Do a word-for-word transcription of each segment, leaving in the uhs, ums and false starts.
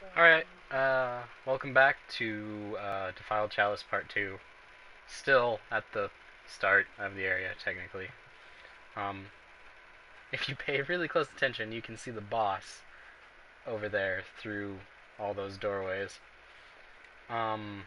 Alright, uh, welcome back to uh, Defiled Chalice Part two. Still at the start of the area, technically. Um, if you pay really close attention, you can see the boss over there through all those doorways. Um,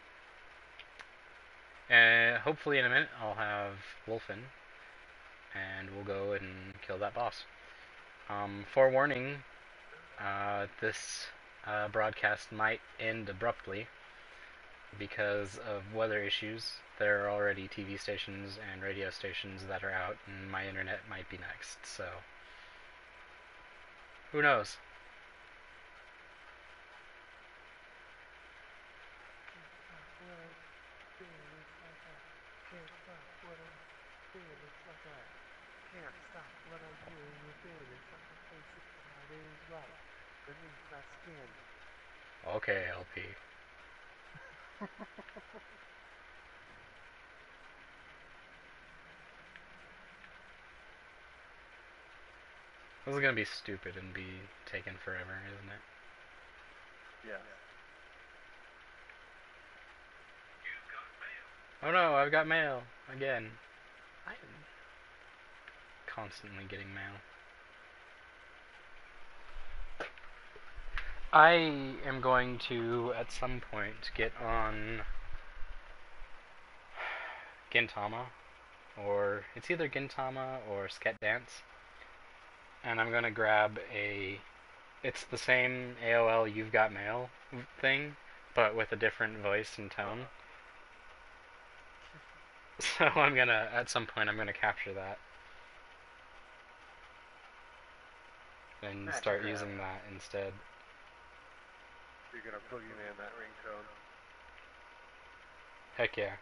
and hopefully in a minute I'll have Wolfen, and we'll go and kill that boss. Um, forewarning, uh, this uh, broadcast might end abruptly because of weather issues. There are already T V stations and radio stations that are out, and my internet might be next, so who knows? Okay, L P. This is gonna be stupid and be taken forever, isn't it? Yes. Oh no, I've got mail again. I'm constantly getting mail. I am going to, at some point, get on Gintama, or it's either Gintama or Sket Dance, and I'm gonna grab a. It's the same A O L You've Got Mail thing, but with a different voice and tone. So I'm gonna, at some point, I'm gonna capture that and Magic start grab. using that instead. You're gonna boogeyman that ringtone. Heck yeah.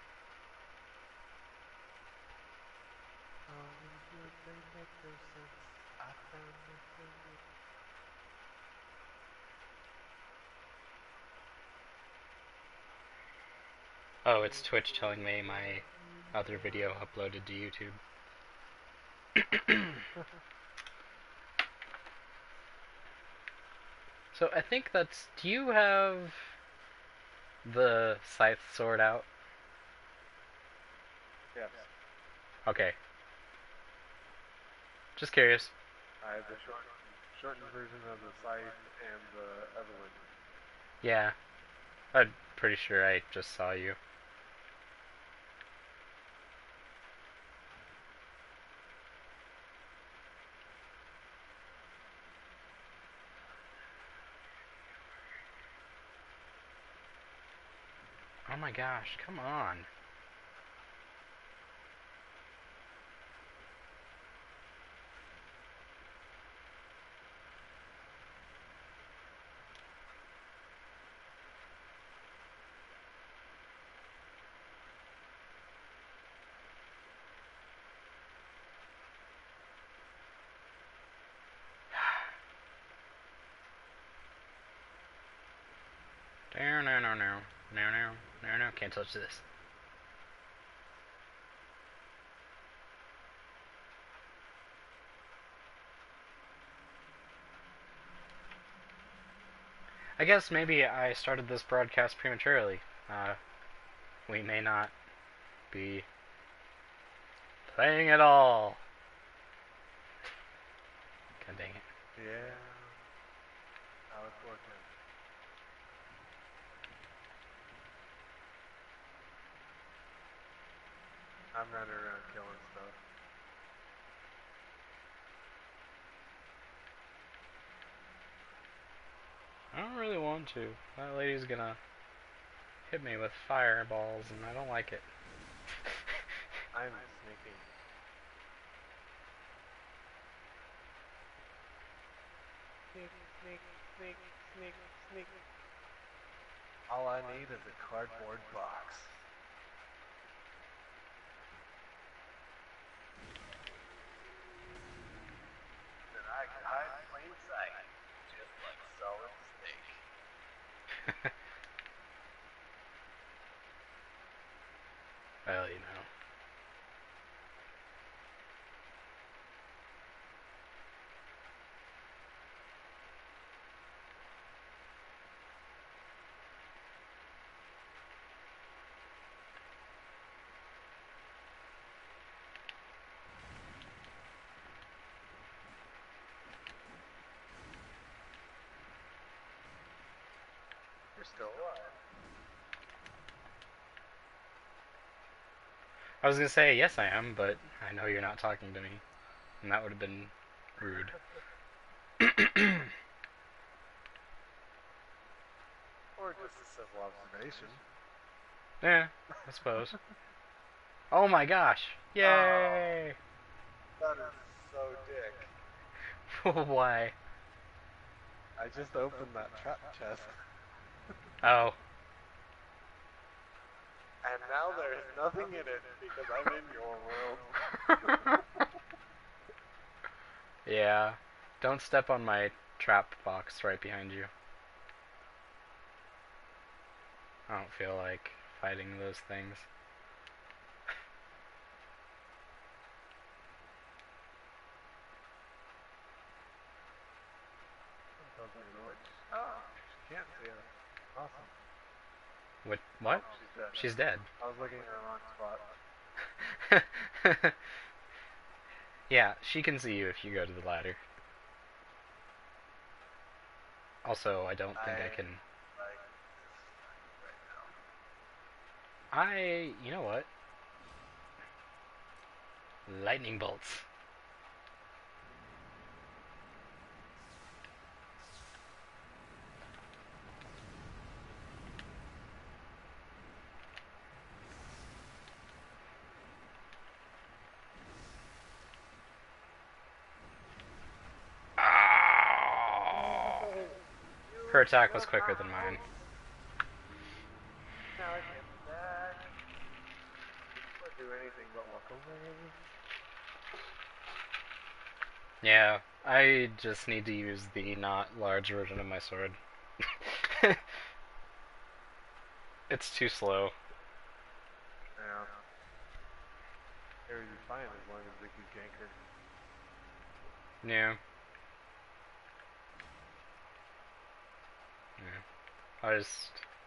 Oh, it's Twitch telling me my other video uploaded to YouTube. So I think that's. Do you have the scythe sword out? Yes. Okay. Just curious. I have the short, shortened version of the Scythe and the Evelyn. Yeah. I'm pretty sure I just saw you. Oh my gosh, come on. No, no, no, no. No, no, no, no. Can't touch this. I guess maybe I started this broadcast prematurely. Uh, we may not be playing at all. God dang it. Yeah. How it's working. I'm running around killing stuff. I don't really want to. That lady's gonna hit me with fireballs, and I don't like it. I'm sneaking. Sneak, sneak, sneak, sneak, sneak. All I need is a cardboard box. Then I can hide in plain sight, just like solid steak. Well, you know. You're still alive. I was gonna say, yes I am, but I know you're not talking to me. And that would have been rude. Or just a civil observation. Yeah, I suppose. Oh my gosh! Yay! That is so dick. Why? I just opened that trap chest. Oh. And now there is nothing in it because I'm in your world. Yeah. Don't step on my trap box right behind you. I don't feel like fighting those things. Oh, she can't see us. Awesome. What? What? Oh, she's dead. She's dead. I was looking in the wrong spot. Yeah, she can see you if you go to the ladder. Also, I don't think I, I can... Like, right I... You know what? Lightning bolts. Her attack was quicker than mine. Now I can't back. Or do anything but walk away. Yeah, I just need to use the not large version of my sword. It's too slow. Yeah. It would be fine as long as they could gank her. Yeah. Yeah. I just...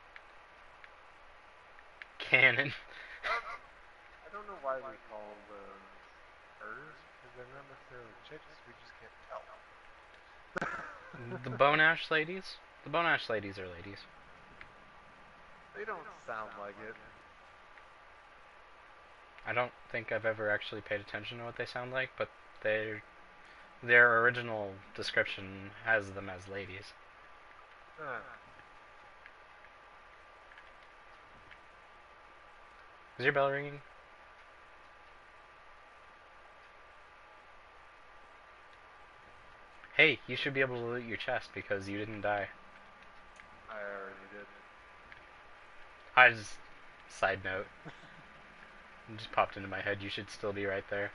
Cannon. I don't know why we call them hers, because they're not necessarily chicks, we just can't tell. The Bonash ladies? The Bonash ladies are ladies. They don't sound like it. I don't think I've ever actually paid attention to what they sound like, but they their original description has them as ladies. Huh. Is your bell ringing? Hey, you should be able to loot your chest because you didn't die. I already did. I just... Side note. It just popped into my head, you should still be right there.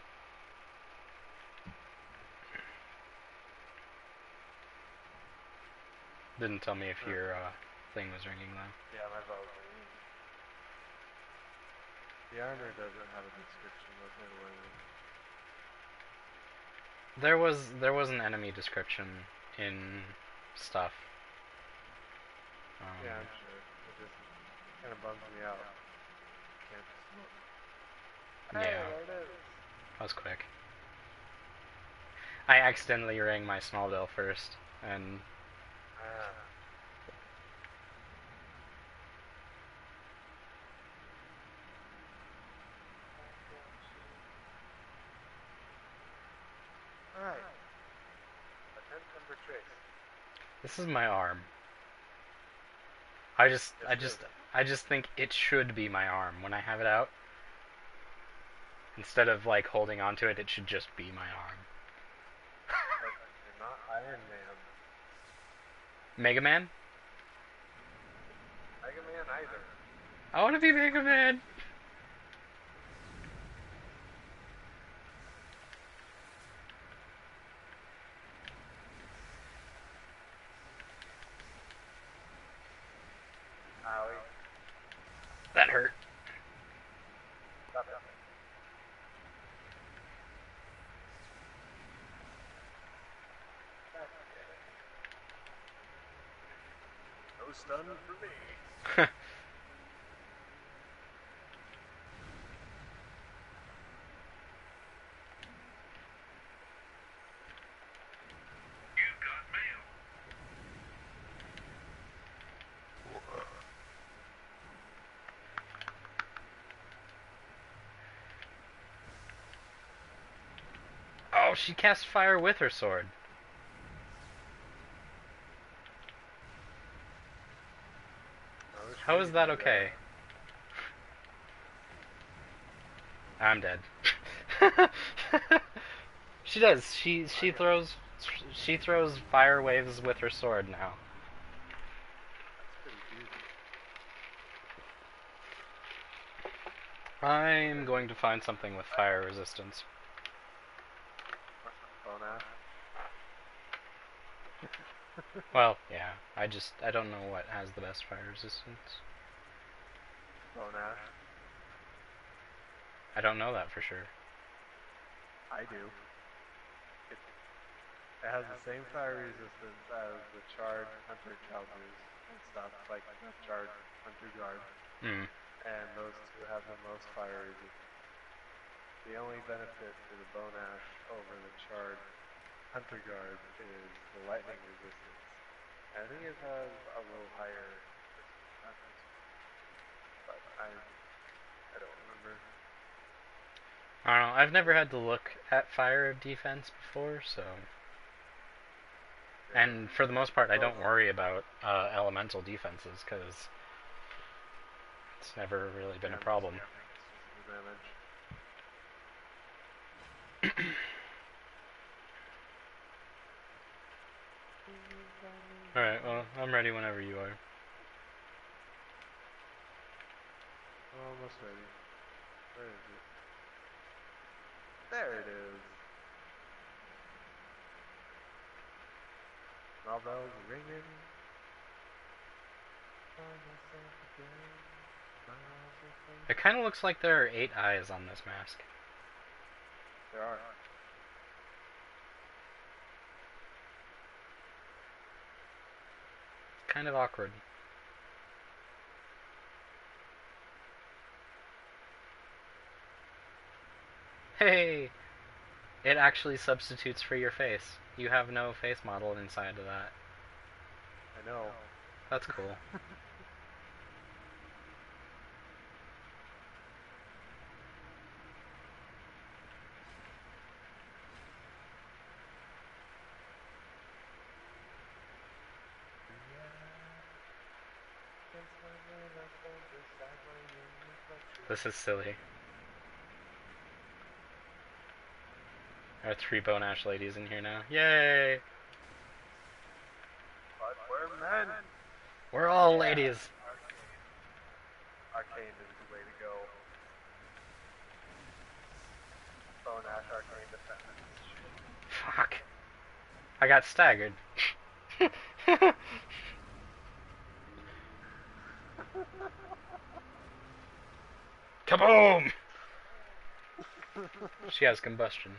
Didn't tell me if your uh, thing was ringing though. Yeah, my bell was ringing. The armor doesn't have a description of it or There was there was an enemy description in stuff. Um, yeah, I'm sure. It just kind of bums me out. Can't just look. Yeah. Hey, there it is. That was quick. I accidentally rang my small bell first, and... Ah. Alright. Attempt number trace. This is my arm. I just, Yes, I it just, is. I just think it should be my arm when I have it out. Instead of like holding onto it, it should just be my arm. But you're not Iron Man. Mega Man? Mega Man either. I want to be Mega Man. Owie. That hurt. Stop it. No stun for me. Oh, she cast fire with her sword. How is that okay? I'm dead. She does. She she throws she throws fire waves with her sword now. That's pretty easy. I'm going to find something with fire resistance. Bone ash. Well, yeah. I just I don't know what has the best fire resistance. Bone ash. I don't know that for sure. I do. It, it has the same fire resistance as the charred hunter chalbers and stuff, like the charred hunter guard. Hmm. And those two have the most fire resistance. The only benefit to the bone ash over the charred hunter guard is the lightning resistance. I think it has a little higher resistance, but I I don't remember. I don't know. I've never had to look at fire defense before, so. And for the most part, I don't worry about uh, elemental defenses because it's never really been a problem. Alright, well, I'm ready whenever you are. Almost ready. Where is it? There it is. All bells ringing. It kind of looks like there are eight eyes on this mask. There are. Kind of awkward. Hey! It actually substitutes for your face. You have no face model inside of that. I know. That's cool. This is silly. There are three Bone Ash ladies in here now. Yay! But we're men! We're all yeah. ladies! Arcane. Arcane is the way to go. Bone Ash Arcane defense. Fuck. I got staggered. Kaboom! She has combustion.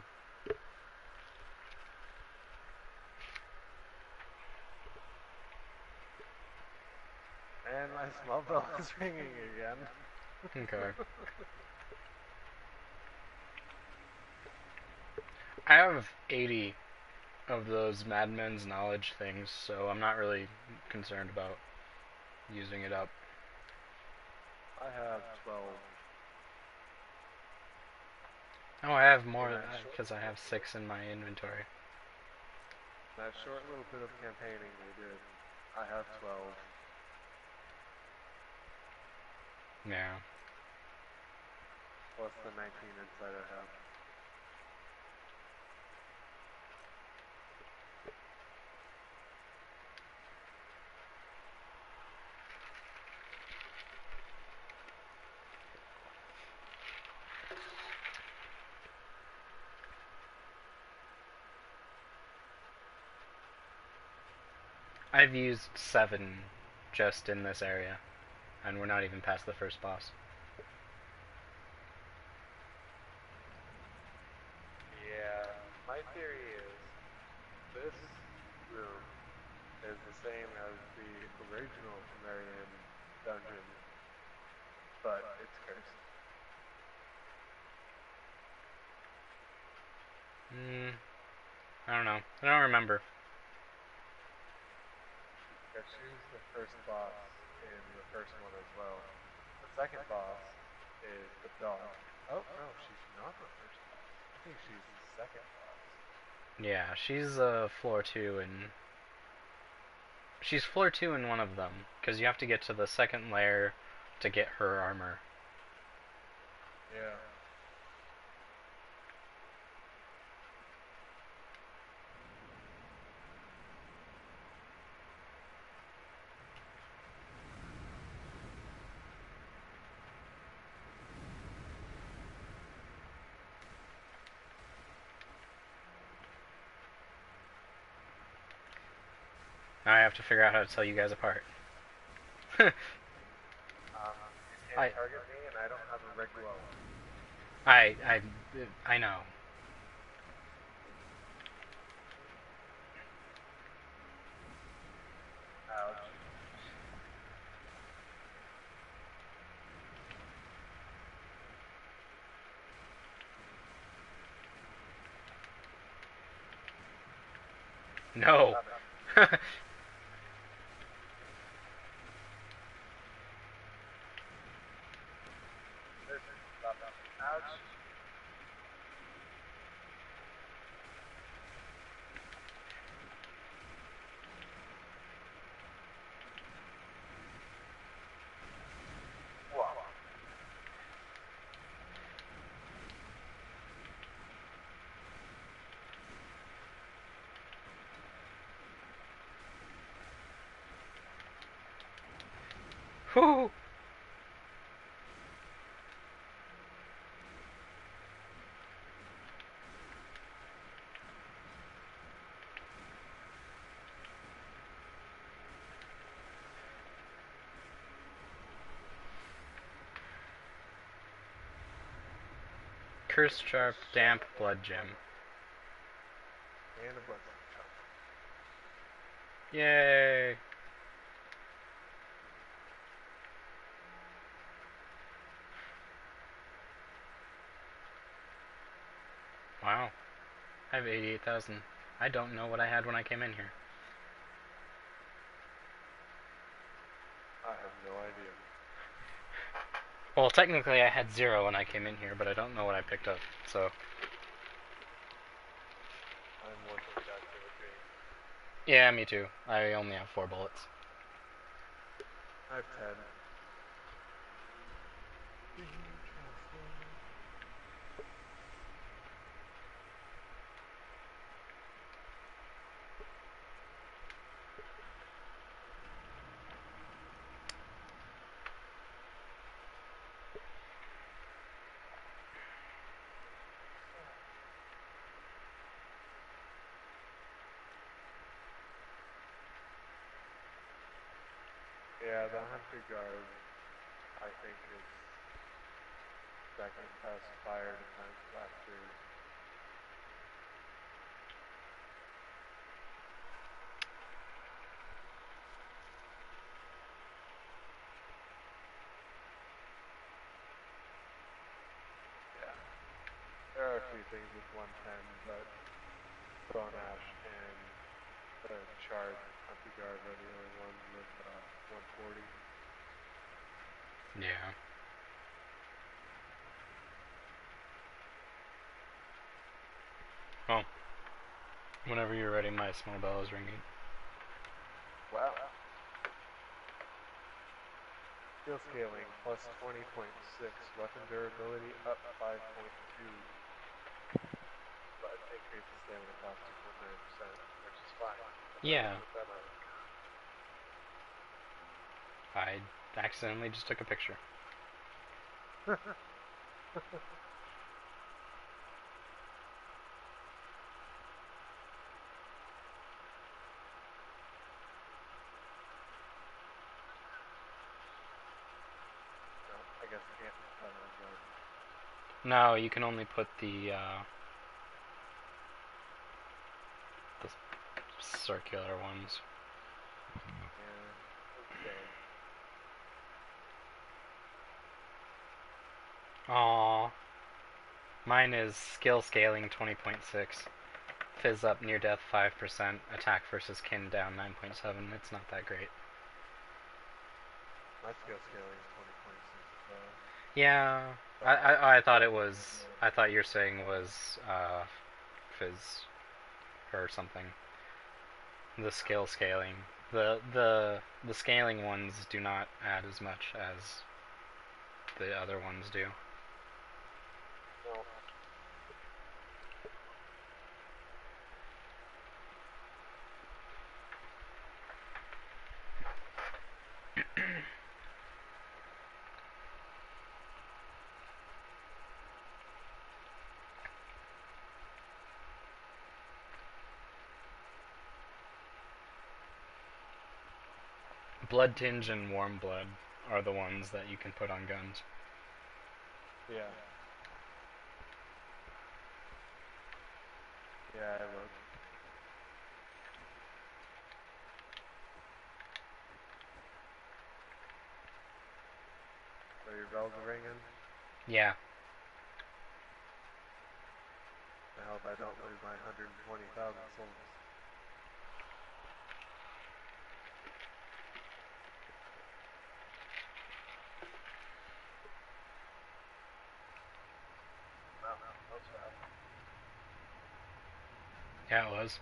And my small bell is ringing again. Okay. I have eighty of those Mad Men's knowledge things, so I'm not really concerned about using it up. I have twelve. Oh, I have more because I have six in my inventory. That short little bit of campaigning we did, I have twelve. Yeah. Plus the nineteen inside I have. I've used seven just in this area, and we're not even past the first boss. Yeah, my theory is this room is the same as the original Marion dungeon, but it's cursed. Hmm. I don't know. I don't remember. Because she's the first boss in the first one as well. The second boss is the dog. Oh, no, she's not the first boss. I think she's the second boss. Yeah, she's uh, floor two, and she's floor two in one of them, because you have to get to the second layer to get her armor. Yeah. Now I have to figure out how to tell you guys apart. Um, you can't I, target me, and I don't have a regular. I, I, I know. Ouch. No. Ouch. Whoa. Whew. Cursed Sharp Damp Blood Gem. And a blood. Yay! Wow. I have eighty-eight thousand. I don't know what I had when I came in here. I have no idea. Well, technically I had zero when I came in here, but I don't know what I picked up, so... I'm more activity. Yeah, me too. I only have four bullets. I have ten. Yeah, the Hunter Guard, I think, is second best fire defense after. Yeah. There are a few things with one ten, but Bone Ash and the Charred Hunter Guard are the only ones with uh, one forty. Yeah. Oh. Whenever you're ready, my small bell is ringing. Wow. Skill scaling plus twenty point six, weapon durability up five point two, but increases stamina cost two point nine percent, which is fine. Yeah. I accidentally just took a picture. I guess I can't put on guard. No, you can only put the, uh... the circular ones. Yeah, okay. Aww. Mine is skill scaling twenty point six. Fizz up near death five percent. Attack versus kin down nine point seven. It's not that great. My skill scaling is twenty point six as well. Yeah. I, I, I thought it was... I thought your saying was, uh... Fizz. or something. The skill scaling. The the the scaling ones do not add as much as the other ones do. No. Blood Tinge and Warm Blood are the ones that you can put on guns. Yeah. Yeah, I looked. So your bells are ringing? Yeah. I hope I don't lose my one hundred twenty thousand souls. No, no, no stop. Yeah, it was.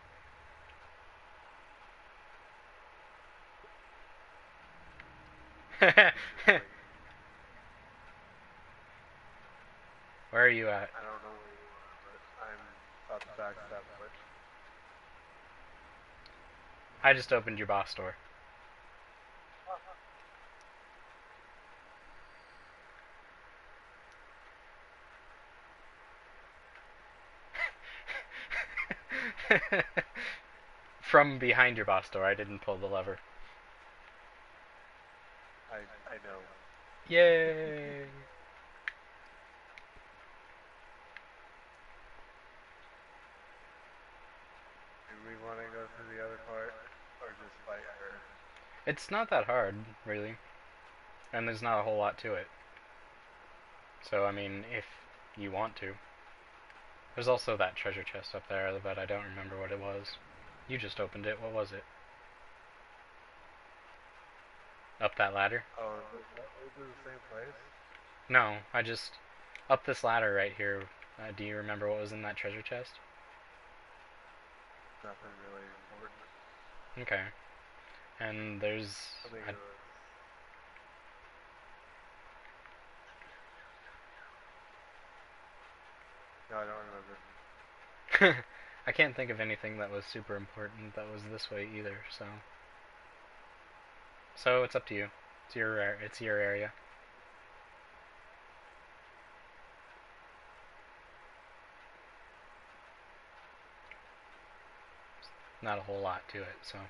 Where are you at? I don't know where you are, but I'm about to backstab Twitch. I just opened your boss door. From behind your boss door, I didn't pull the lever. I I know. Yay! Do we want to go to the other part, or just fight her? It's not that hard, really. And there's not a whole lot to it. So, I mean, if you want to. There's also that treasure chest up there, but I don't remember what it was. You just opened it. What was it? Up that ladder? Oh, is it, is it the same place? No, I just... Up this ladder right here. Uh, do you remember what was in that treasure chest? Nothing really important. Okay. And there's... I think I, it was... No, I don't remember. I can't think of anything that was super important that was this way either, so... So, it's up to you. It's your, it's your area. Not a whole lot to it, so...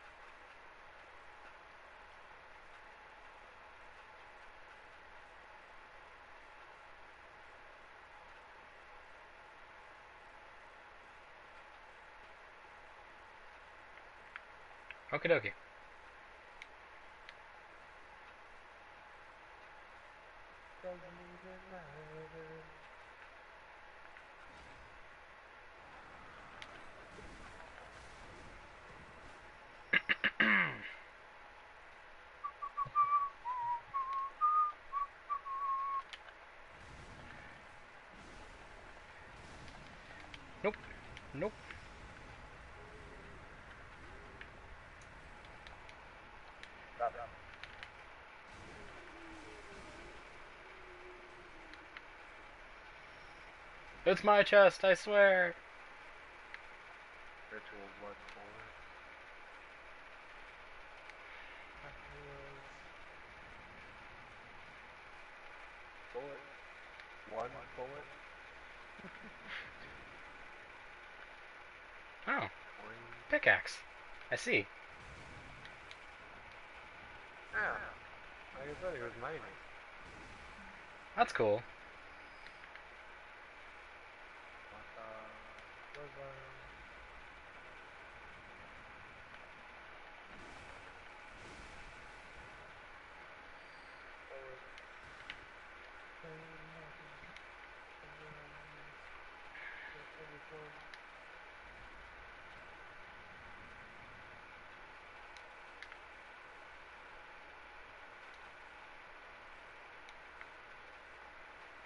Okie dokie. Doesn't even matter. Nope. Nope. Stop, stop. It's my chest, I swear! Ritual blood four. Bullet. One bullet. Oh, Twenty. pickaxe. I see. Yeah. Like I said, he was mining. That's cool. What the... Was, uh...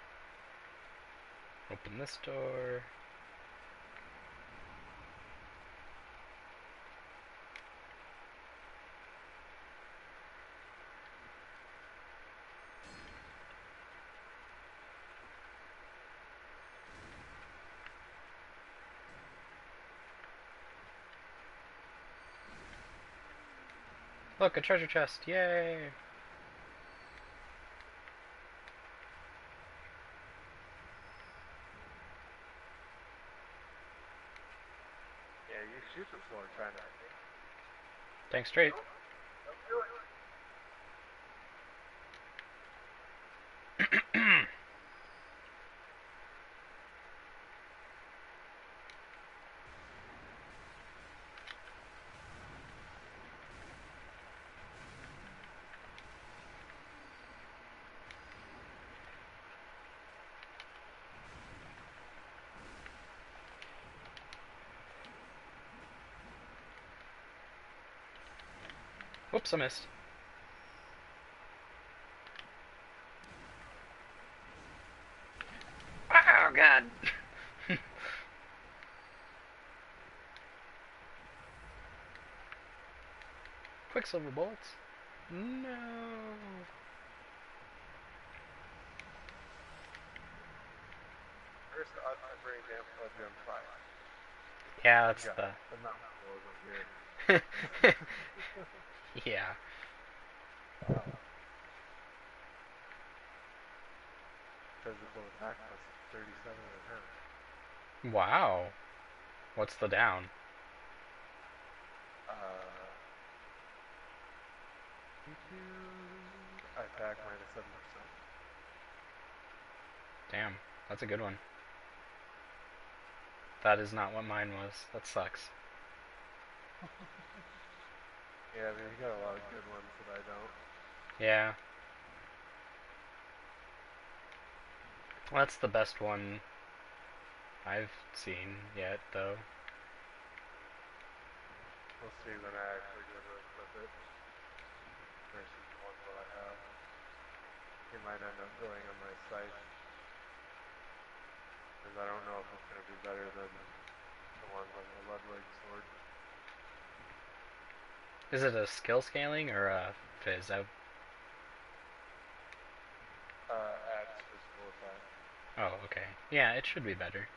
Open this door. Look, a treasure chest. Yay! Yeah, you shoot the floor trying to. Tank straight. Don't do it. Whoops, I missed. Oh, God! Quicksilver bullets. No. First, I, I bring down a gem five. Yeah, that's Yeah, the. the mountain goes up here. Yeah. Wow. Physical attack plus thirty-seven and a half. Wow. What's the down? Uh, attack minus seven percent. Damn, that's a good one. That is not what mine was. That sucks. Yeah, I mean, you got a lot of good ones that I don't. Yeah. Well, that's the best one I've seen yet, though. We'll see when I actually go to equip it versus the ones that I have. It might end up going on my site. Because I don't know if it's going to be better than the ones on the Ludwig sword. Is it a skill scaling or a fizz? I... Uh, adds physical attack. Oh, okay. Yeah, it should be better.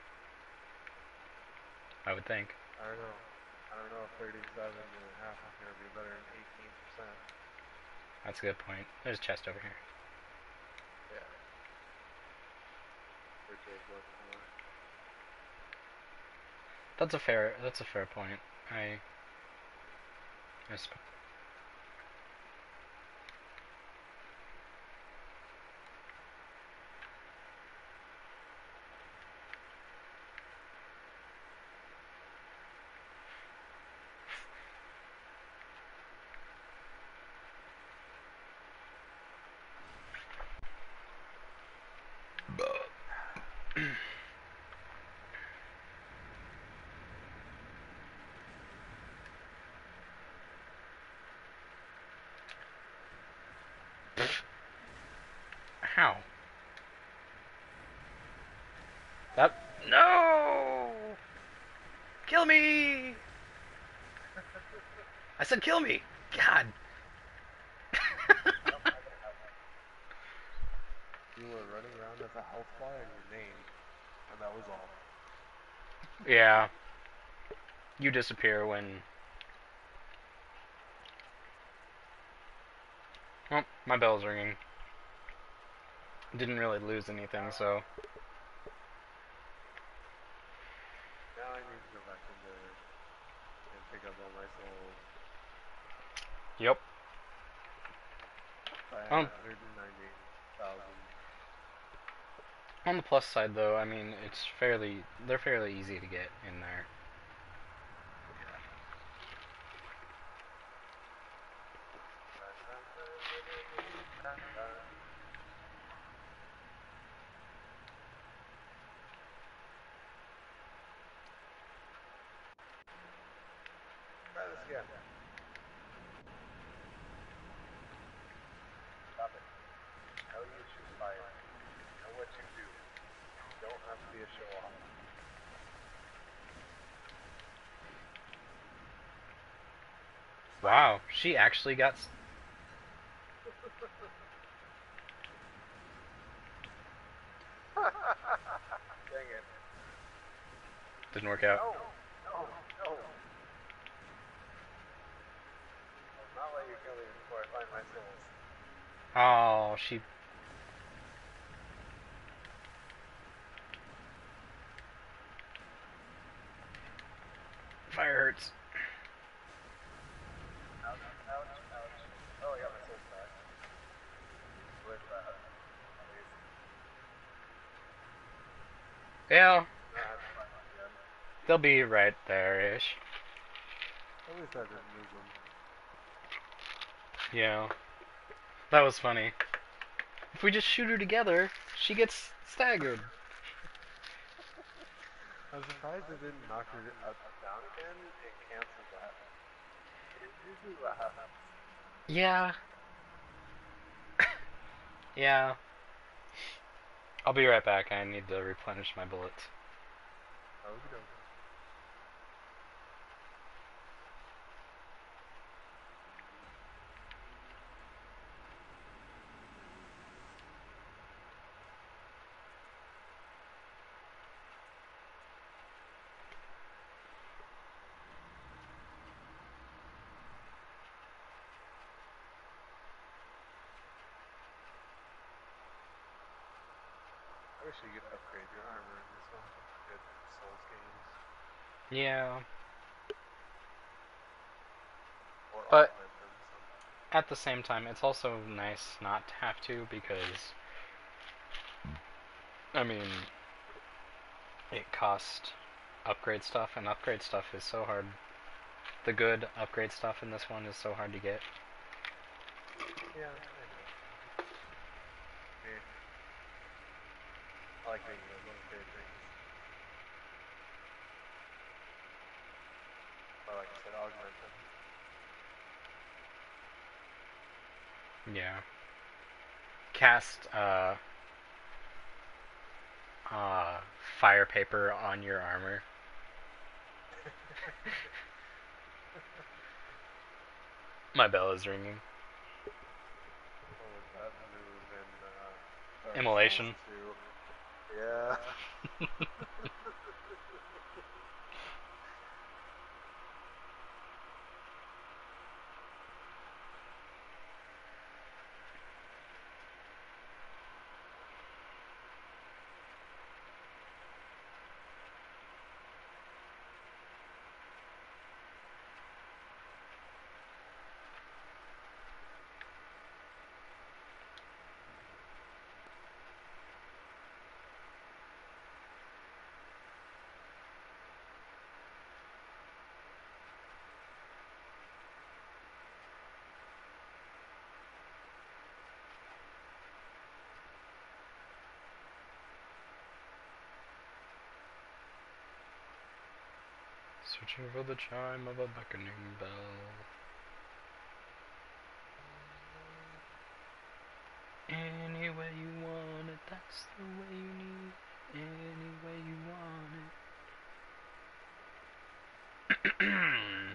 I would think. I don't know. I don't know if thirty-seven and a half is going to be better than eighteen percent. That's a good point. There's a chest over here. Yeah. Which is what for. That's a fair. That's a fair point. I. I sp- How? That. No! Kill me! I said kill me! God! You were running around as a health bar and your name, and that was all. Yeah. You disappear when. Well, my bell's ringing. Didn't really lose anything, so. Now I need to go back in there and pick up all my souls. Yep. I had Um, one hundred ninety thousand. on the plus side, though, I mean, it's fairly. They're fairly easy to get in there. Try this again. Stop it. Know you shoot fire. Know what you do. You don't have to be a show off. Wow, she actually got. S- Dang it. Didn't work out. No, no, no. I'll not let you kill me before I find my souls. Oh, she... Fire hurts. Ouch, ouch, ouch. Oh, I got my souls back. With that, at least. Yeah, Now I have to find them again. they'll be right there-ish. At least I didn't lose them. Yeah. That was funny. If we just shoot her together, she gets staggered. I'm surprised it didn't knock her up, down again and cancel that. It's usually what happens. Yeah. Yeah. I'll be right back. I need to replenish my bullets. Okie dokie. I wish you could upgrade your armor in this one. Good Souls games. Yeah. Or But augment them somehow. at the same time, it's also nice not to have to because, I mean, it costs upgrade stuff, and upgrade stuff is so hard. The good upgrade stuff in this one is so hard to get. Yeah, I know. Yeah. I like being able to upgrade things. Or like I said, augment them. Yeah. Cast uh, uh, fire paper on your armor. My bell is ringing. What was that move in uh, Dark Immolation. Souls two? Yeah. Searching for the chime of a beckoning bell. Any way you want it, that's the way you need. Any way you want it.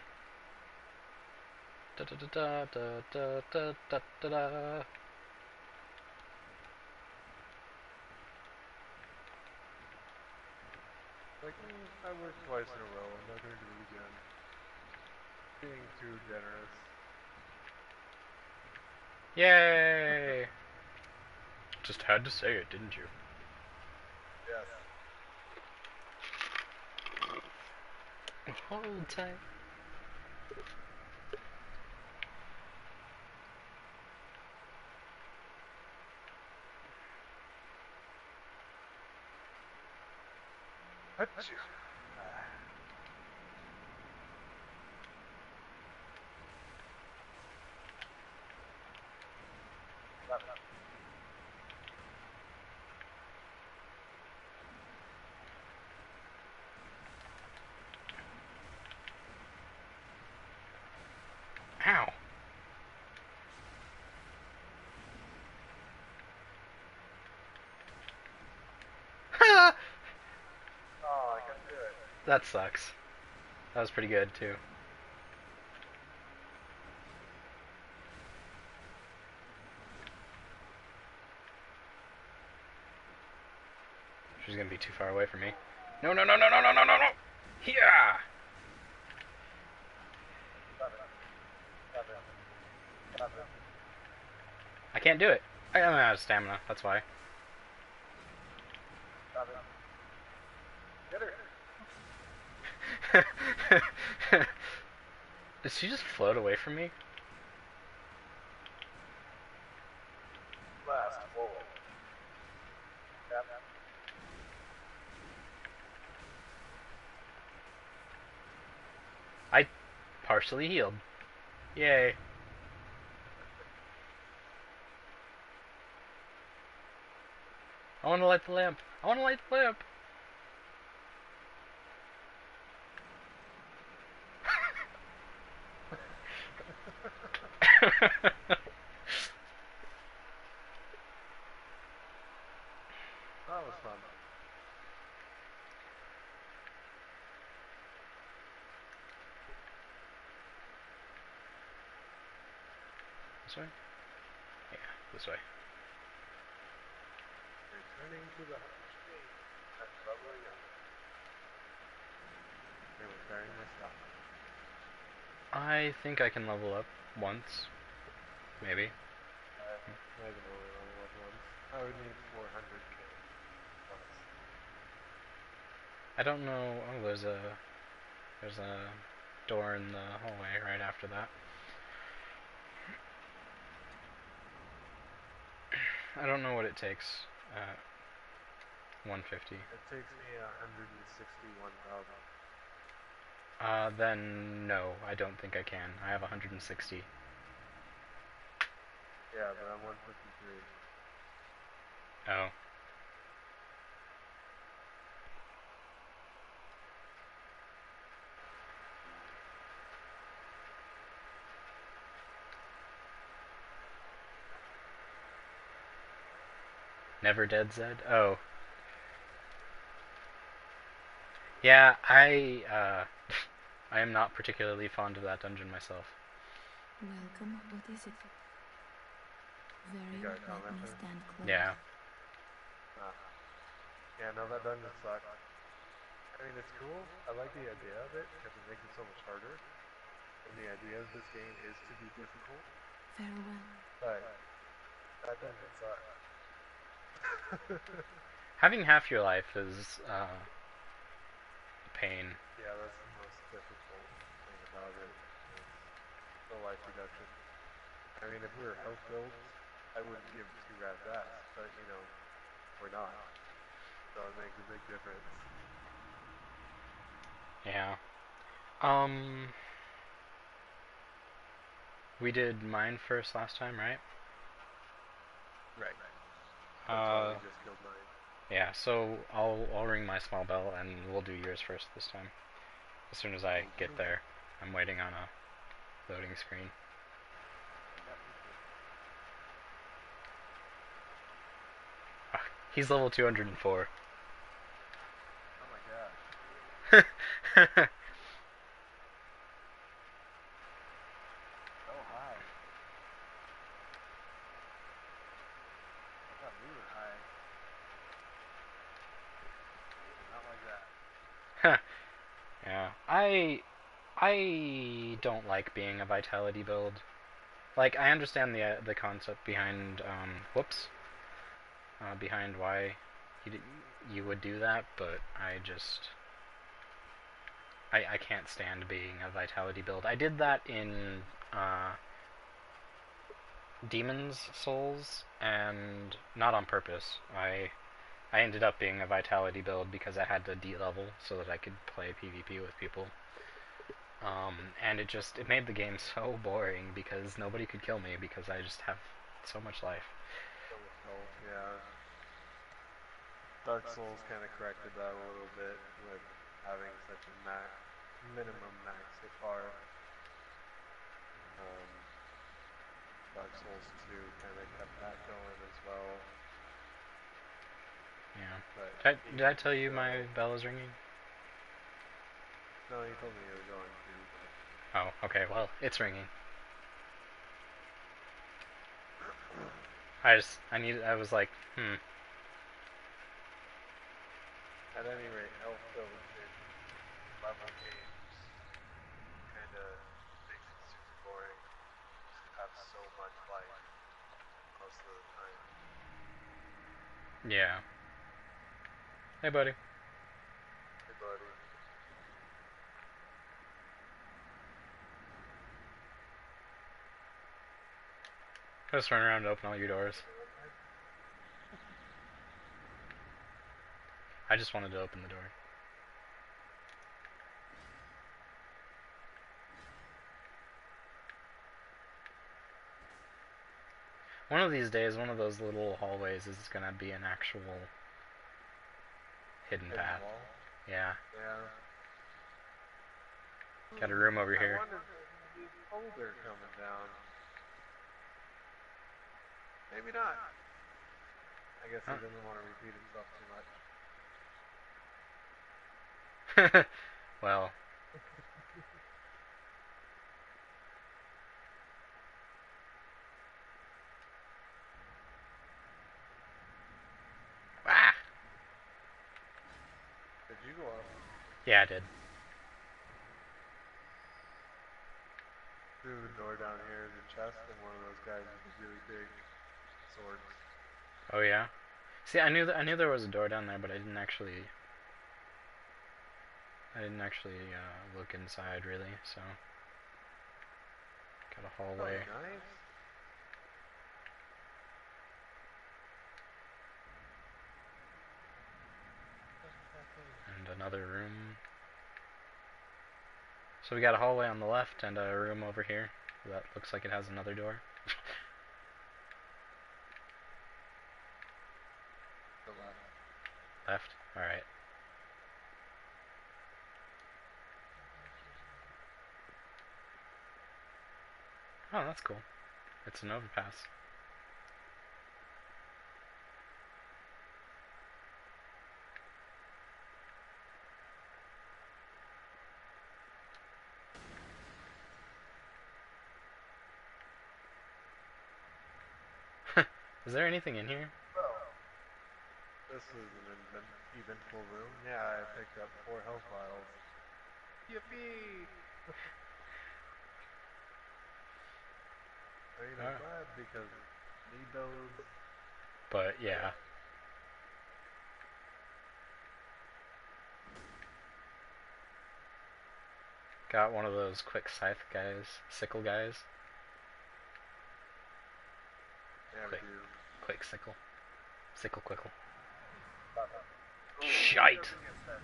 Da da da da da da da da da. Like, mm, I worked twice in a row. I'm not gonna do it again. Being too generous. Yay! Just had to say it, didn't you? Yes. Hold tight. Achoo. Ow! Ha! Oh, I couldn't do it. That sucks. That was pretty good, too. She's gonna be too far away from me. No, no, no, no, no, no, no, no, no! Yeah! Stop it. Stop it. I can't do it. I am out of stamina, that's why. Stop it. Get her. Did she just float away from me? Blast forward. Yep. I partially healed. Yay. I want to light the lamp. I want to light the lamp. That was fun. This way? Yeah, this way. Returning to the Hunter's Gate. That's leveling up. And repairing my stuff. I think I can level up once. Maybe. I, I can only level up once. I would need four hundred K plus. I don't know. Oh, there's a there's a door in the hallway right after that. I don't know what it takes. Uh, one fifty. It takes me one hundred sixty-one thousand. Uh, then no, I don't think I can. I have one hundred sixty. Yeah, but I'm one fifty-three. Oh. Never Dead Zed? Oh. Yeah, I, uh, I am not particularly fond of that dungeon myself. Welcome. What is it? Very You got a let comment me there? stand close. Yeah. Ah. Yeah, no, that dungeon sucks. I mean, it's cool. I like the idea of it because it makes it so much harder. And the idea of this game is to be difficult. Farewell. But that dungeon sucks. Having half your life is, uh, a pain. Yeah, that's the most difficult thing about it. Is the life reduction. I mean, if we were health builds, I wouldn't give two rats ass, but you know, we're not. So it makes a big difference. Yeah. Um, we did mine first last time, right? Right. That's Uh, why we just killed mine. yeah, so I'll, I'll ring my small bell and we'll do yours first this time. As soon as I get there. I'm waiting on a loading screen. Ah, he's level two hundred four. Oh my gosh. So high. I thought we were high. Not like that. Yeah, I I don't like being a vitality build. Like, I understand the uh, the concept behind um whoops, uh, behind why you d you would do that, but I just I I can't stand being a vitality build. I did that in uh, Demon's Souls, and not on purpose. I I ended up being a vitality build because I had to D-level so that I could play PvP with people. Um, and it just, it made the game so boring because nobody could kill me because I just have so much life. So much health, yeah. Dark Souls kind of corrected that a little bit with having such a max, minimum max so far. Um, Dark Souls two kind of kept that going as well. Yeah. But Did I, did I even tell you so- my bell is ringing? No, you told me you were going to. Oh, okay, well, it's ringing. I just, I need, I was like, hmm. At any rate, elf builds in level games kind of makes it super boring. Just have so much much light most of the time. Yeah. Hey, buddy. Hey, buddy. Just run around and open all your doors. I just wanted to open the door. One of these days, one of those little hallways is gonna be an actual hidden Hidden path. wall? Yeah. Yeah. Got a room over I here. wonder if there's gonna be a boulder coming down. Maybe not. I guess Huh. he doesn't want to repeat himself too much. Well. Ah! Did you go up? Yeah, I did. Through the door down here is a chest and one of those guys with a really big sword. Oh yeah. See, I knew that I knew there was a door down there, but I didn't actually. I didn't actually uh, look inside really. So. Got a hallway. Oh, nice. And another room. So we got a hallway on the left and a room over here that looks like it has another door. The left. Left? Alright. Oh, that's cool. It's an overpass. Is there anything in here? Well, this is an event eventful room. Yeah, I picked up four health vials. Yippee! I mean, I'm Ah. glad because need those. But yeah. Got one of those quick scythe guys, sickle guys. Yeah, Quick. we do. Quick sickle. Sickle quickle. Oh, Shite! just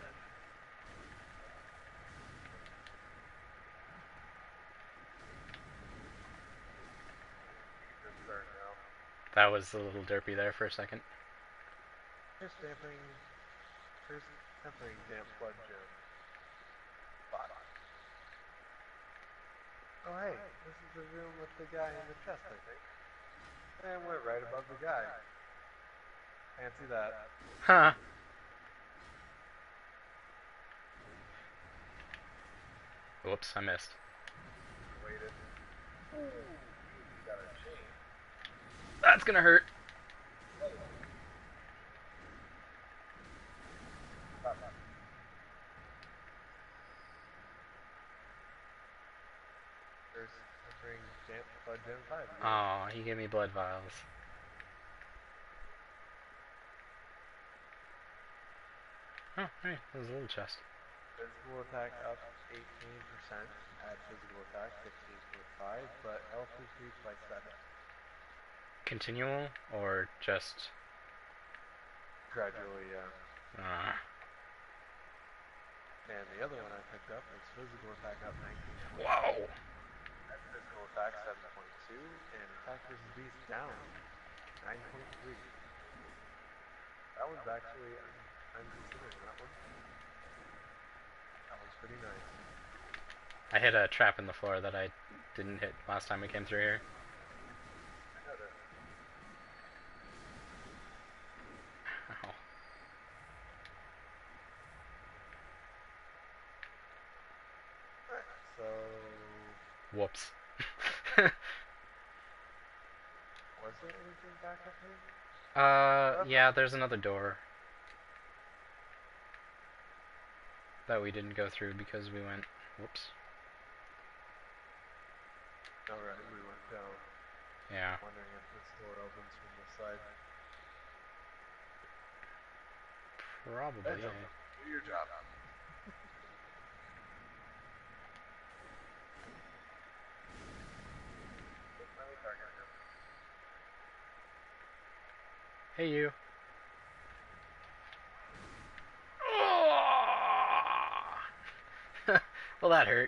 start now. That was a little derpy there for a second. Here's stamping. Here's tempering damp blood gem. Spot. Oh hey, this is the room with the guy in the chest, I think. And we're right above the guy. Fancy that. Huh. Whoops, I missed. Waited. Ooh, you got a chain. That's gonna hurt. There's tempering damp blood gem five. Aw, he gave me blood vials. Oh, hey, there's a little chest. Physical attack up eighteen percent. Add physical attack fifteen point five, but health increased by seven. Continual or just. Gradually, yeah. Uh, And the other one I picked up is physical attack up nineteen. whoa! Add physical attack seven point two, and attack versus beast down nine point three. That one's actually, I'm considering that one. That one's pretty nice. I hit a trap in the floor that I didn't hit last time we came through here. I know that. Ow. Alright, so Whoops. was there anything back up here? uh, yeah, there's another door that we didn't go through because we went. Whoops. Alright, we went down. Yeah. Wondering if this door opens from the side. Probably. That's Yeah. open. Do your job. Friendly target. Hey, you. Well, that hurt.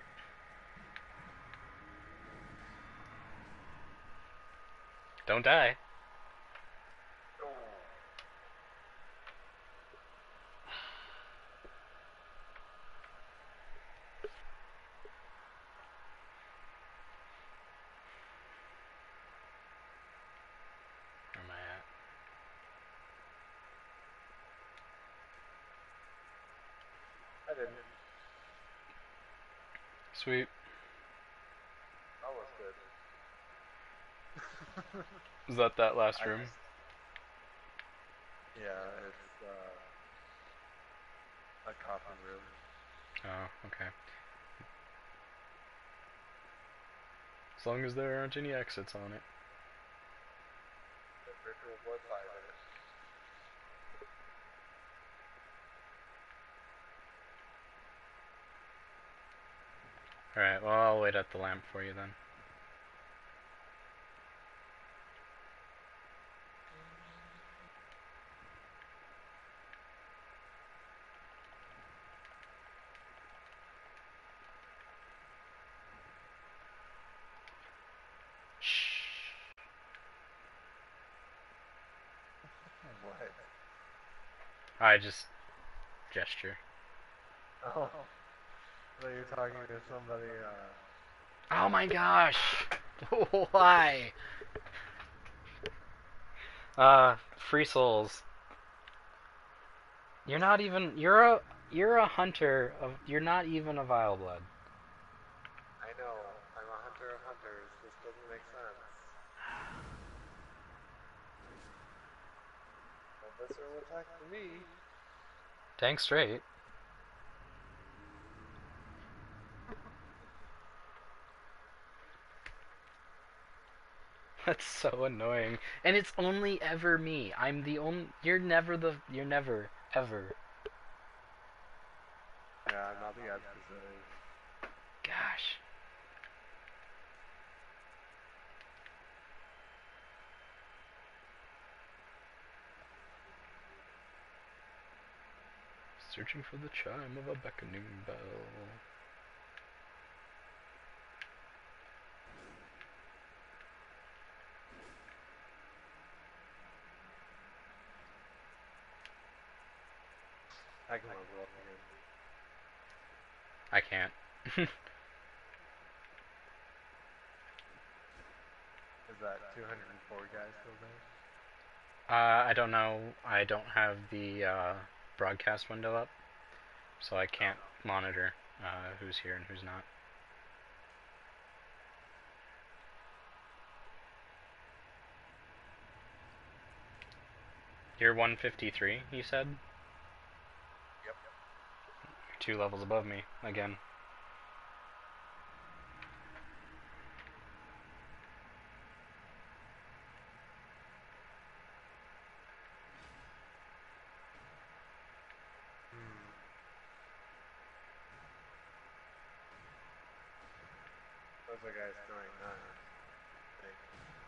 Don't die. Oh. Where am I at? I didn't. Sweet. Almost did. Is that that last I room? just- Yeah, it's uh, a coffin room. Oh, okay. As long as there aren't any exits on it. The ritual blood five in it. Alright, well, I'll wait at the lamp for you then. Shh. What? I just gesture. Oh. So you're talking to somebody, uh... Oh my gosh! Why? Uh, free souls. You're not even. You're a. You're a hunter of. You're not even a vile blood. I know. I'm a hunter of hunters. This doesn't make sense. Well, visceral attack for me. Dang straight. That's so annoying. And it's only ever me. I'm the only. You're never the. You're never ever. Yeah, I'm not the adversary. Gosh. Searching for the chime of a beckoning bell. I can level up again. I can't. Is that two hundred four guys still there? uh, I don't know. I don't have the uh, broadcast window up, so I can't monitor uh, who's here and who's not. You're one fifty-three, you said? Yep. You're two levels above me, again. Hmm. Those are guys throwing knives. I think.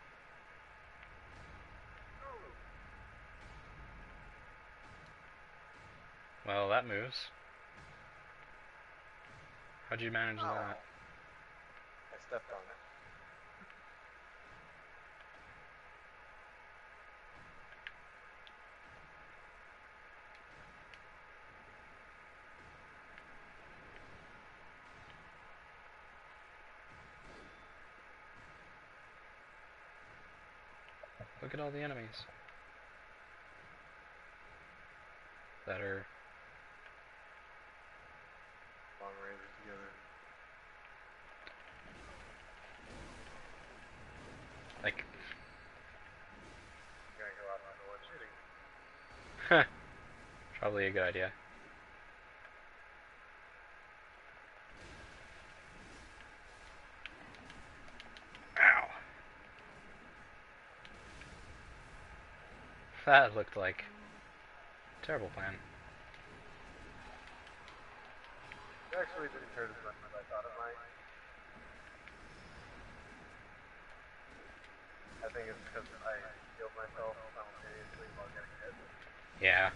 Well, that moves. How'd you manage Oh. that? I stepped on it. Look at all the enemies that are. Long range together. Like. Gotta go out on the one shooting. Probably a good idea. Ow. That looked like a terrible plan. It actually didn't hurt as much as I thought it might. I think it's because I healed myself simultaneously while getting hit. Yeah.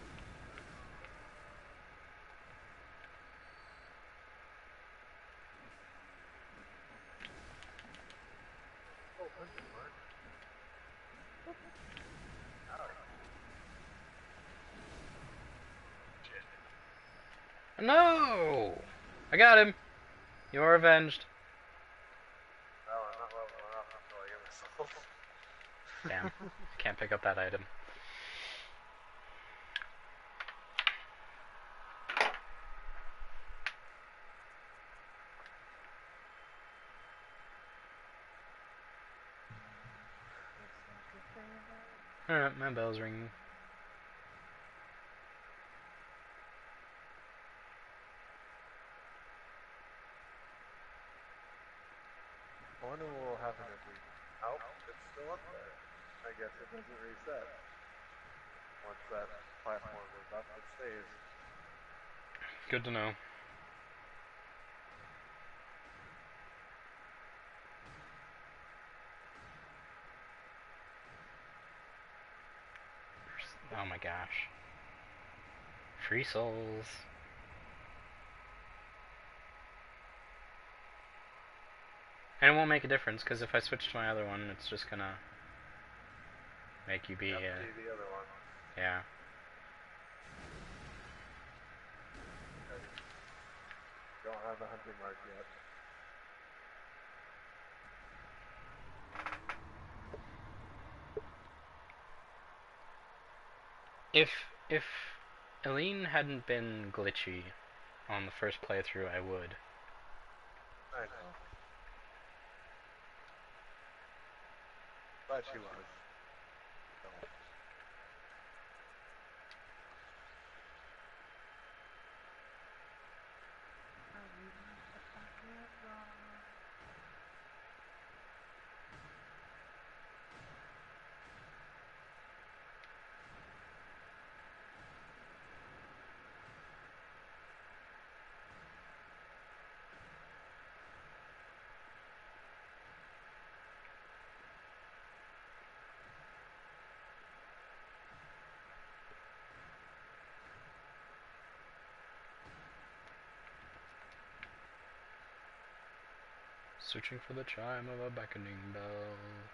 Oh, hunting mark. Howdy. No! I got him! You are avenged. Well, I'm not leveling up until I get myself. Damn. Can't pick up that item. Alright, my bell's ringing. I wonder what will happen if we... Oh, it's still up there. I guess it doesn't reset. Once that platform is up, it stays. Good to know. Oh my gosh. Free souls. And it won't make a difference, because if I switch to my other one, it's just gonna make you be, Yep, uh, see the other one. yeah. Don't have the hunting mark yet. If, if Eileen hadn't been glitchy on the first playthrough, I would. I know. Glad she was. So. Searching for the chime of a beckoning bell.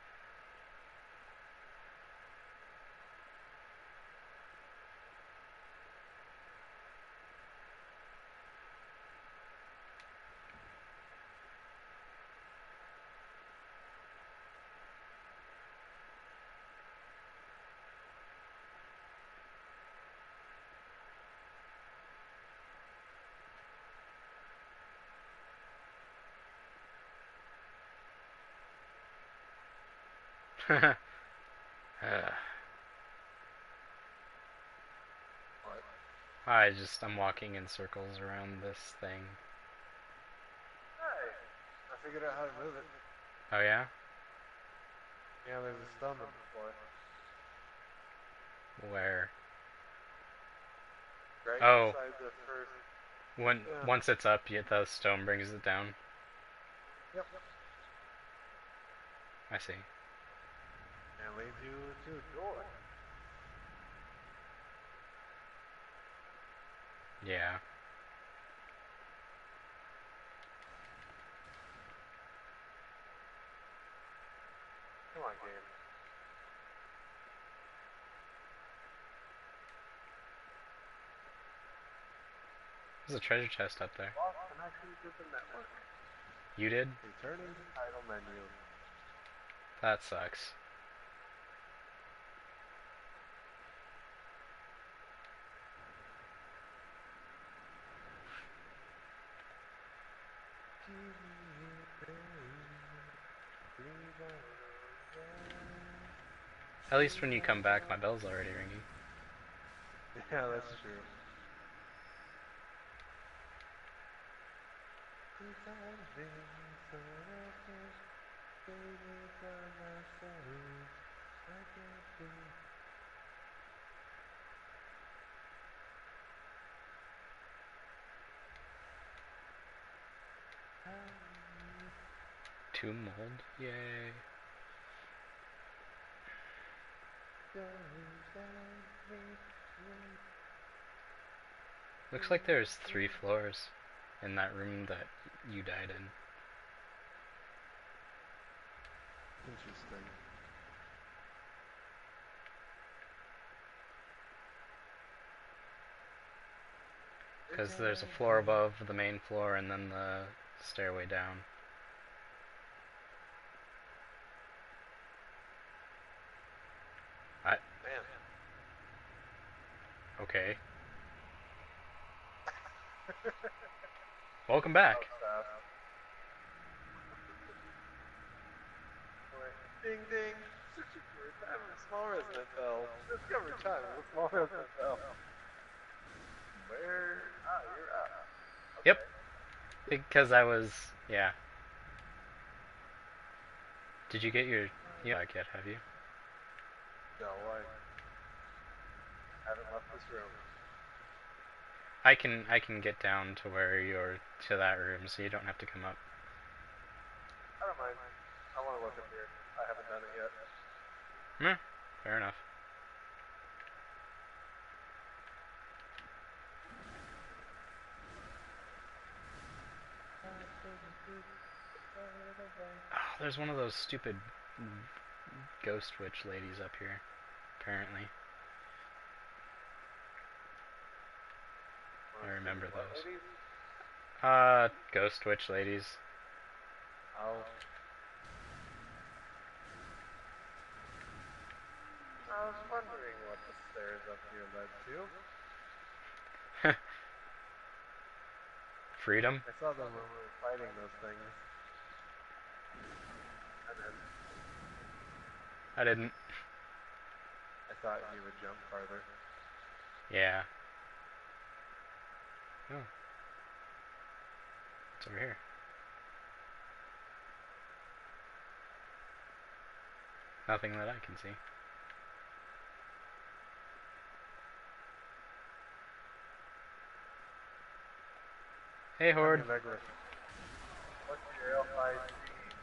uh, What? I just, I'm walking in circles around this thing. Hey! I figured out how to move it. Oh yeah? Yeah, there's a stone on the floor. Where? Right Oh. inside the first... When, Yeah. once it's up, you, the stone brings it down. Yep. I see. And leads you to a door. Yeah. Come on, game. There's a treasure chest up there. Lost connection to the network. You did? Returning to title menu. That sucks. At least when you come back, my bell's already ringing. Yeah, that's true. Two mold? Yay. Looks like there's three floors in that room that you died in. Interesting. Because there's a floor above the main floor and then the stairway down. I... Damn. Okay. Welcome back. Ding ding. Searching for a time in a small resident bell. Discover time in a small resident bell. Where? Ah, you're up. Okay. Yep. Because I was... yeah. Did you get your... yeah, back yet, have you? No, I haven't left this room. I can I can get down to where you're... to that room, so you don't have to come up. I don't mind. I want to look up here. I haven't done it yet. Hmm, fair enough. Oh, there's one of those stupid ghost witch ladies up here, apparently. I remember those. Ladies? Uh, ghost witch ladies. Oh. I was wondering what the stairs up here led to. Freedom? I saw them when we were fighting those things. And then I didn't. I thought you would jump farther. Yeah. Oh. It's over here. Nothing that I can see. Hey, Horde. What's your L five G?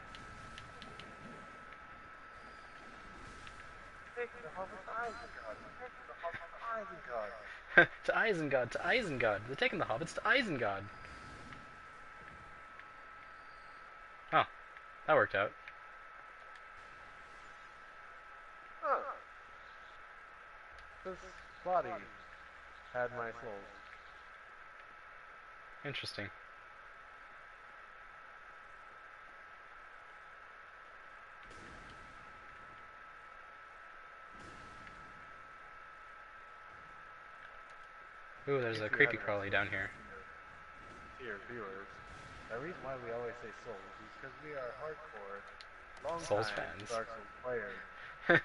Take the Hobbit to Isengard. Take the Hobbit to Isengard. To Isengard, to Isengard. They're taking the hobbits to Isengard. Oh, that worked out. Huh. This body had my soul. Interesting. Ooh, there's a creepy crawly down here. Dear viewers, the reason why we always say souls is because we are hardcore, long Souls time fans. Dark Souls players.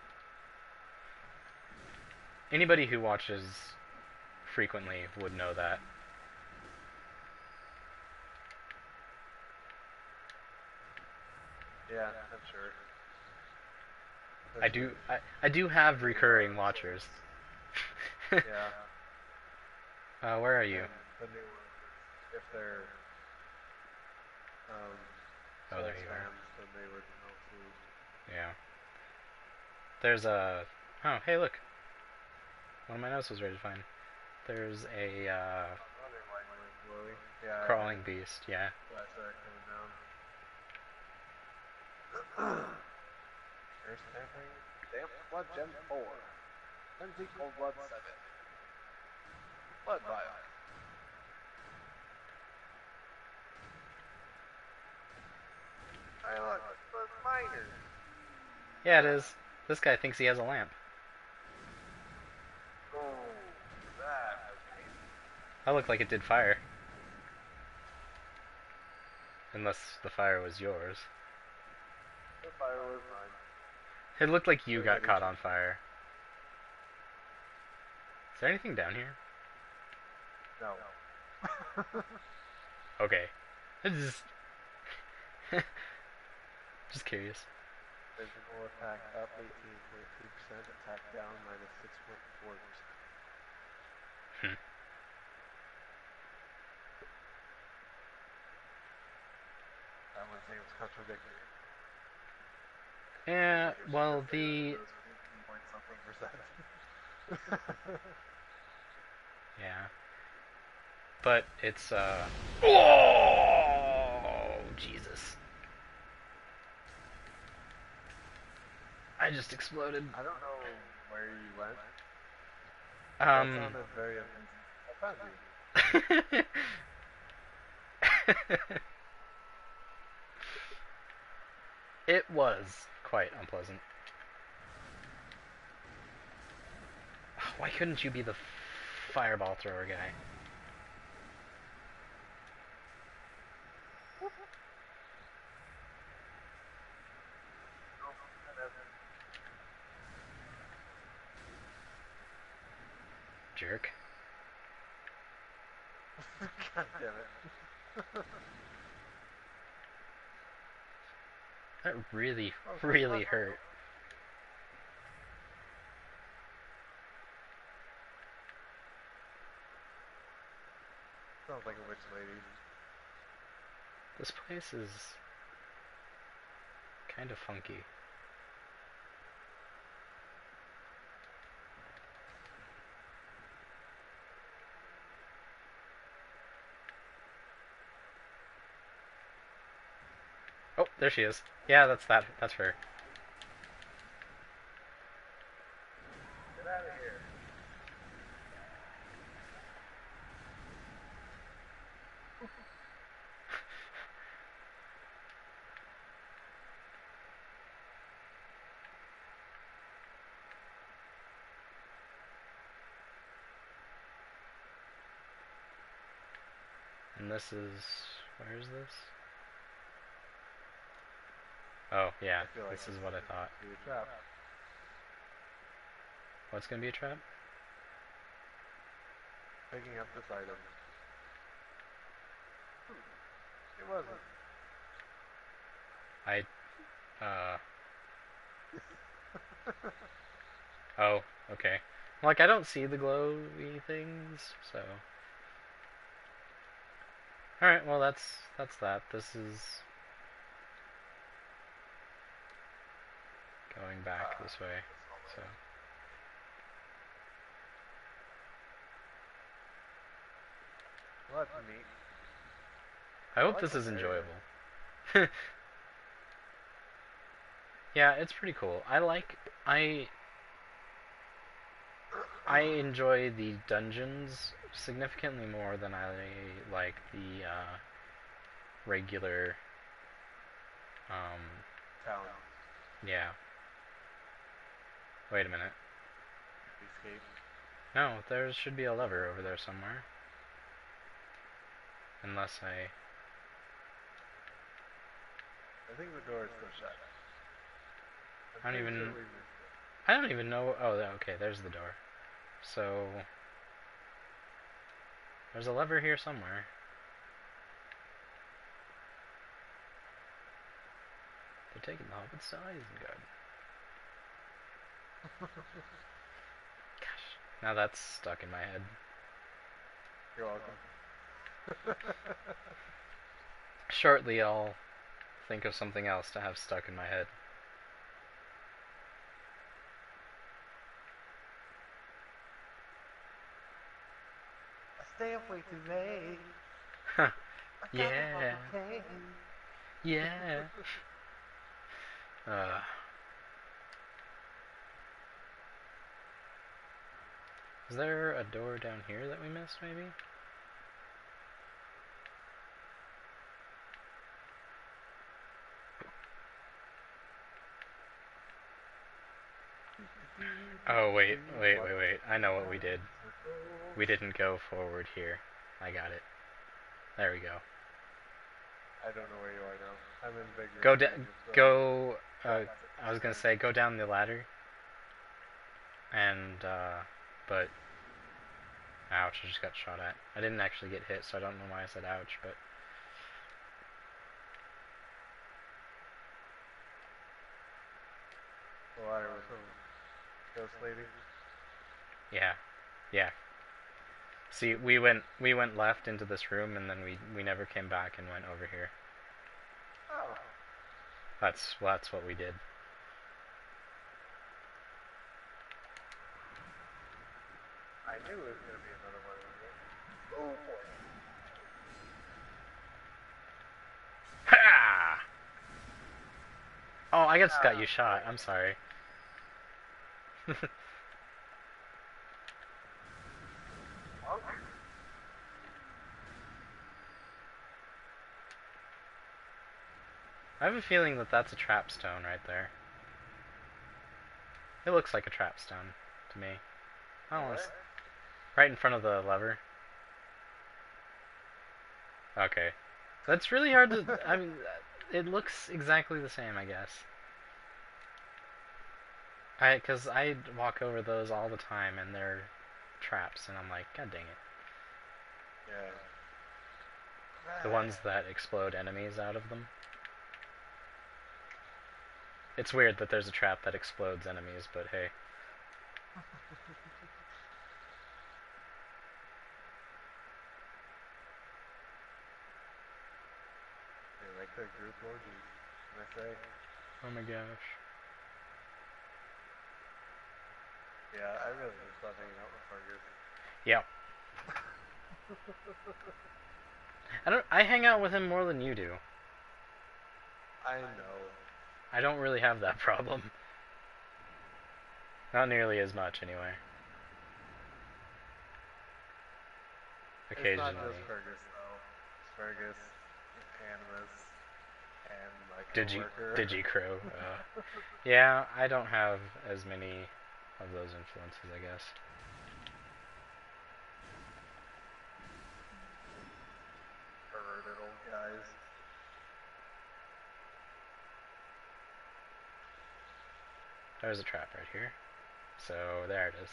Anybody who watches frequently would know that. Yeah, I'm sure. I do I, I do have recurring watchers. Yeah. Uh, where are you? And the new ones, if they're um, Oh, there Souls you are. fans, then they would know too. Yeah. There's a... oh, hey, look. One of my notes was ready to find. There's a uh, I wonder why you went glowy. Yeah. crawling beast, yeah. I saw it coming down. First tampering, Damp Blood Gem four. Frenzy Cold Blood seven. Blood Vial. Hey look, it's the miner. Yeah, it is. This guy thinks he has a lamp. Oh, that was amazing. That looked like it did fire. Unless the fire was yours. The fire was mine. It looked like you got caught on fire. Is there anything down here? No. Okay. Just... just curious. Physical attack up eighteen point two percent, attack down minus six point four percent. Hmm. That one's names contradictory. Yeah, Like, well, if you the... those fifteen point something percent. Yeah. But it's, uh... Oh, Jesus. I just exploded. I don't know where you went. Um... That sounded very unpleasant. I found you. It was quite unpleasant. Why couldn't you be the fireball thrower guy? Jerk. God damn it. That really, Oh, really hurt. Sounds like a witch lady. This place is kind of funky. Oh, there she is. Yeah, that's that. That's her. Get out of here. And this is... where is this? Oh, yeah. I feel like This is what I thought. Be a trap. What's gonna be a trap? Picking up this item. It wasn't. I... Uh... Oh, okay. Like, I don't see the glowy things, so... Alright, well, that's that's that. This is... going back Ah, this way, so... Well, that's neat. I hope like this this is area. enjoyable. Yeah, it's pretty cool. I like... I... I enjoy the dungeons significantly more than I like the, uh, regular, um... Town. yeah. Wait a minute. Escape. No, there should be a lever over there somewhere. Unless I... I think the door is still shut. I'm I don't pretty even... sure we missed it. I don't even know... Oh, okay, there's the door. So... there's a lever here somewhere. They're taking the Hobbit to Isengard. Gosh, now that's stuck in my head. You're welcome. Shortly, I'll think of something else to have stuck in my head. I stay up way too late. Huh. I got Yeah. the pain. Yeah. Uh... Is there a door down here that we missed, maybe? Oh, wait, wait, wait, wait. I know what we did. We didn't go forward here. I got it. There we go. I don't know where you are now. I'm in big room. Go I'm down. just Go. Uh, going- I was gonna say go down the ladder. And uh, but. Ouch! I just got shot at. I didn't actually get hit, so I don't know why I said ouch. But The ladder with some ghost lady. yeah, yeah. See, we went we went left into this room, and then we we never came back and went over here. Oh. That's that's what we did. I knew it was going to be another one of these. Oh boy. Ha! Oh, I just got Ah, you shot. dang I'm it. sorry. Punk? I have a feeling that that's a trap stone right there. It looks like a trap stone to me. I don't want Really? to. Right in front of the lever. Okay. That's really hard to. I mean, it looks exactly the same, I guess. I, cause I walk over those all the time, and they're traps, and I'm like, God dang it. Yeah. The ones that explode enemies out of them. It's weird that there's a trap that explodes enemies, but hey. They like their group orgies, can I say? Oh my gosh. Yeah, I really just love hanging out with Fergus. Yeah. I don't. I hang out with him more than you do. I know. I don't really have that problem. Not nearly as much, anyway. Occasionally. It's not just Fergus, though. It's Fergus, Animus, and my Digi coworker. Digicrow. Uh, yeah, I don't have as many of those influences, I guess. Perverted old guys. There's a trap right here. So there it is.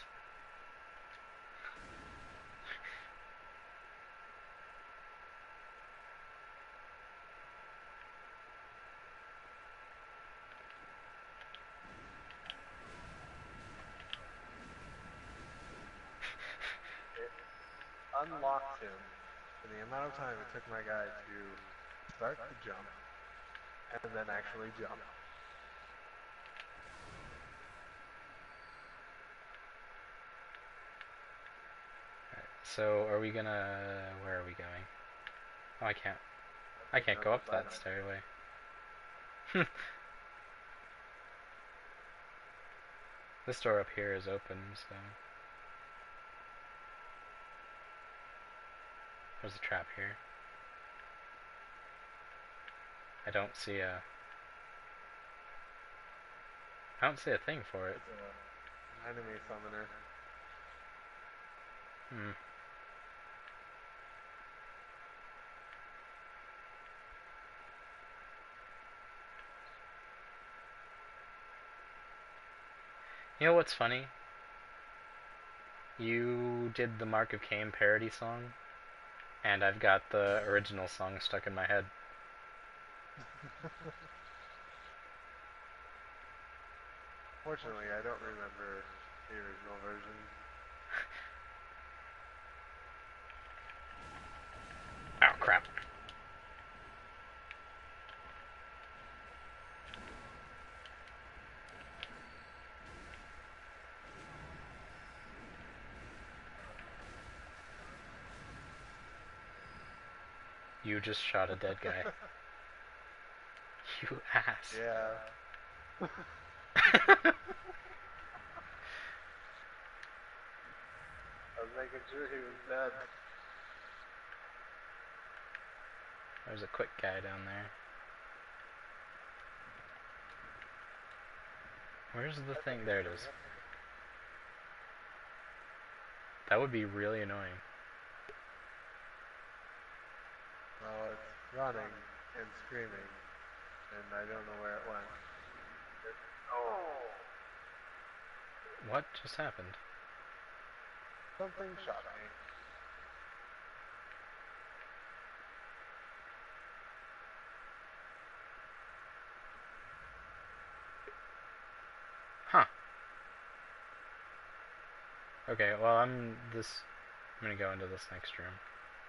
It unlocked him for the amount of time it took my guy to start the jump and then actually jump. So are we gonna? Where are we going? Oh, I can't. I can't go up that stairway. This door up here is open, so there's a trap here. I don't see a. I don't see a thing for it. It's a, an enemy summoner. Hmm. You know what's funny? You did the Mark of Cain parody song, and I've got the original song stuck in my head. Fortunately, I don't remember the original version. Oh crap. You just shot a dead guy. You ass. Yeah. I was making sure he was dead. There's a quick guy down there. Where's the thing? There it is. That would be really annoying. Well, it's running and screaming, and I don't know where it went. It, oh! What just happened? Something shot me. Huh. Okay, well I'm this I'm gonna go into this next room.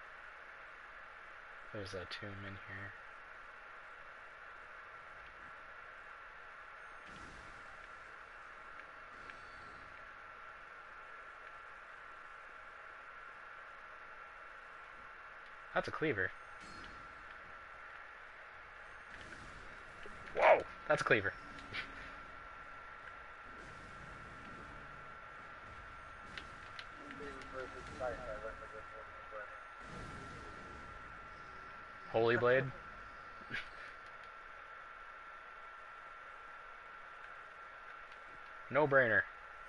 There's a tomb in here. That's a cleaver. Whoa! That's a cleaver. Cleaver versus scythe, I reckon this one's win. Holy blade. No brainer.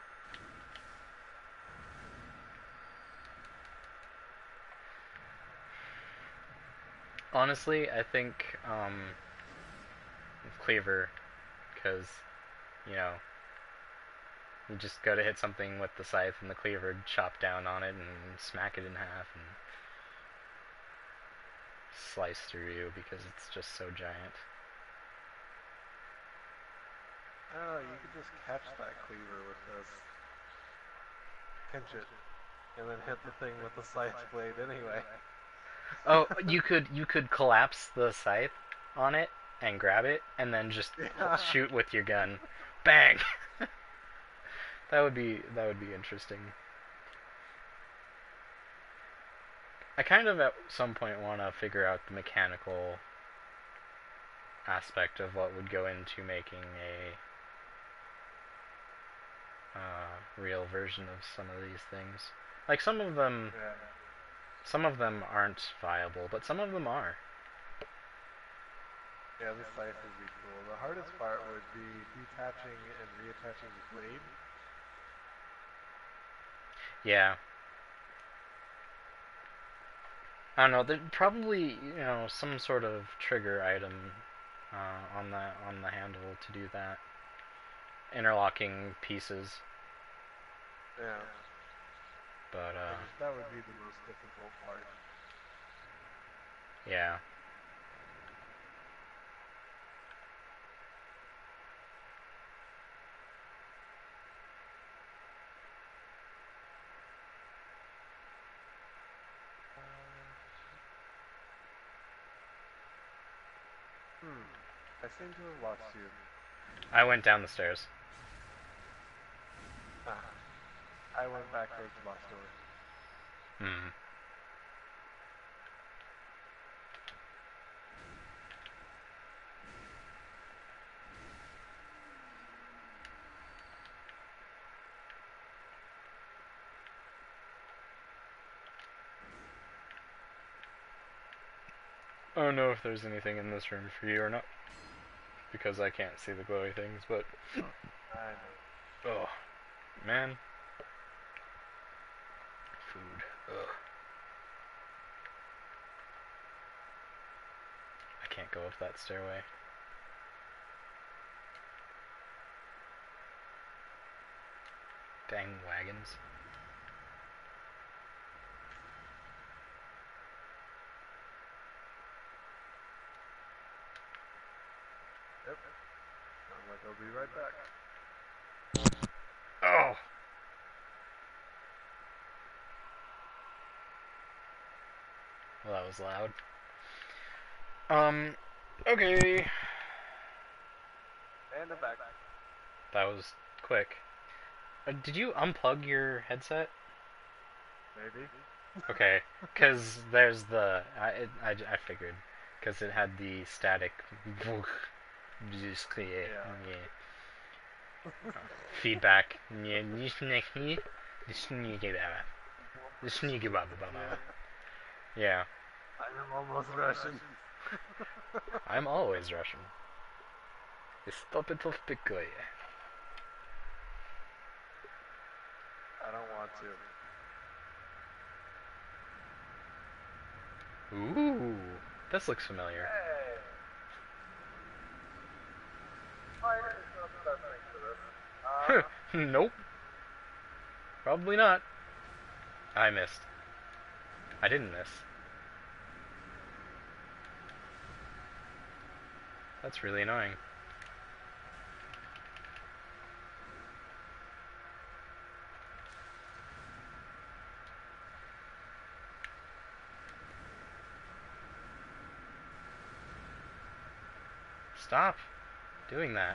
Honestly, I think um, cleaver, because you know you just go to hit something with the scythe and the cleaver, chop down on it and smack it in half and slice through you because it's just so giant. Oh, you could just catch that cleaver with this. Pinch it. And then hit the thing with the scythe blade anyway. Oh, you could you could collapse the scythe on it and grab it and then just Yeah. shoot with your gun. Bang. That would be that would be interesting. I kind of at some point want to figure out the mechanical aspect of what would go into making a uh, real version of some of these things. Like some of them, Yeah. some of them aren't viable, but some of them are. Yeah, the scythe would be cool. The hardest part would be detaching and reattaching the blade. Yeah. I don't know. There's probably you know some sort of trigger item uh, on the on the handle to do that. Interlocking pieces, Yeah. but I uh, guess that would be the most difficult part. yeah. Hmm. I seem to have lost you. I went down the stairs. Ah. I went back towards the boss door. Hmm. I don't know if there's anything in this room for you or not, because I can't see the glowy things, but I know. oh, man. Food. Ugh. I can't go up that stairway. Dang wagons. Yep. Sounds like I'll be right back. Oh! Well, that was loud. Um, okay. And I'm back. That was quick. Uh, did you unplug your headset? Maybe. Okay, because there's the... I, it, I, I figured. Because it had the static... Yeah. feedback. Yeah. Yeah. I'm almost Russian. I'm always Russian. Stop it off quickly. I don't want to. Ooh, this looks familiar. Hey! Fire is not the best thing for this. Uh, Nope. Probably not. I missed. I didn't miss. That's really annoying. Stop doing that.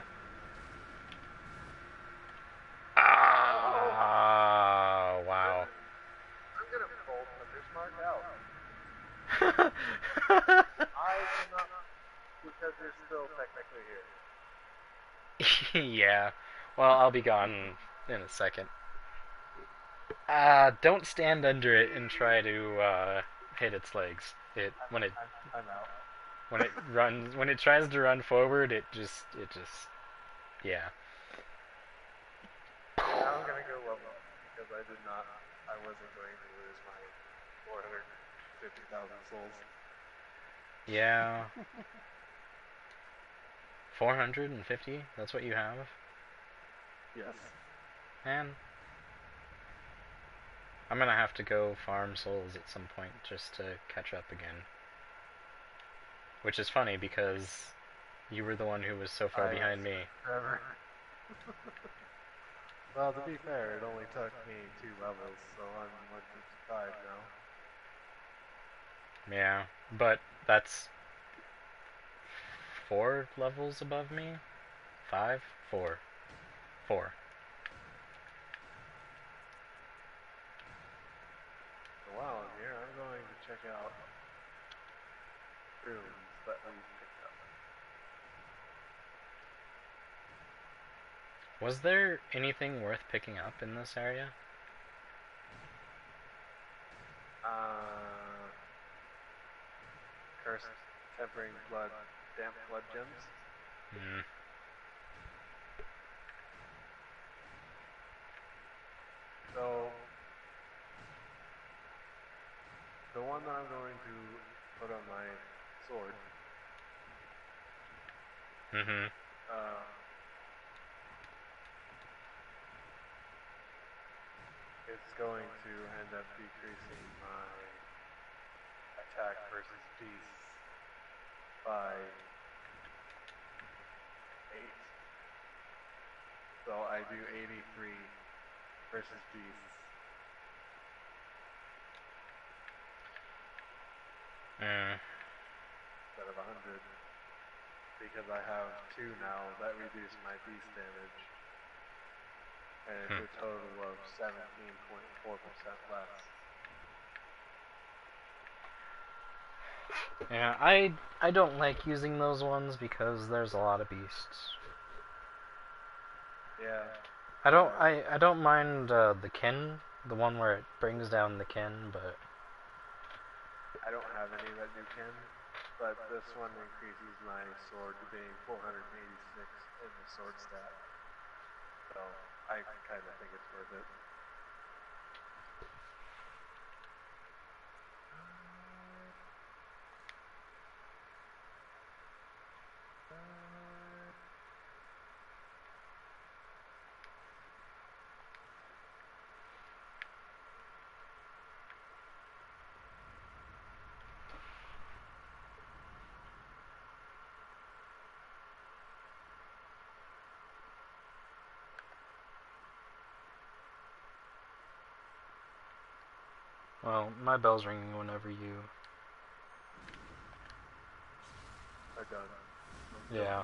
Ah, wow. I'm gonna pull Thundersmark out. I cannot, because you're still technically here. Yeah. Well, I'll be gone in a second. Uh, don't stand under it and try to uh, hit its legs. It I'm, when it I'm, I'm out. when it runs when it tries to run forward, it just it just yeah. Now I'm gonna go level because I did not. I wasn't going to lose my four hundred fifty thousand souls. Yeah. four hundred fifty? That's what you have? Yes. Man. I'm gonna have to go farm souls at some point just to catch up again. Which is funny because you were the one who was so far I behind me. Forever. Well, to be fair, it only took me two levels, so I'm one fifty-five now. Yeah, but that's four levels above me? Five? Four. Four. So while I'm here, I'm going to check out rooms that we picked up. Was there anything worth picking up in this area? Uh, Cursed Tempering Blood, Damp Blood Gems. Hmm. So, the one that I'm going to put on my sword, Mm-hmm. uh, it's going to end up decreasing my attack versus beasts by eight. So I do eighty-three versus beasts. Mm. Instead of one hundred. Because I have two now that reduce my beast damage. And it's Hmm. a total of seventeen point four percent less. Yeah, I I don't like using those ones because there's a lot of beasts. Yeah. I don't Uh, I, I don't mind uh, the kin, the one where it brings down the kin, but I don't have any that do kin, but this one increases my sword to being four hundred eighty-six in the sword stat. So I kind of think it's worth it. well, my bell's ringing whenever you. Are done. Yeah.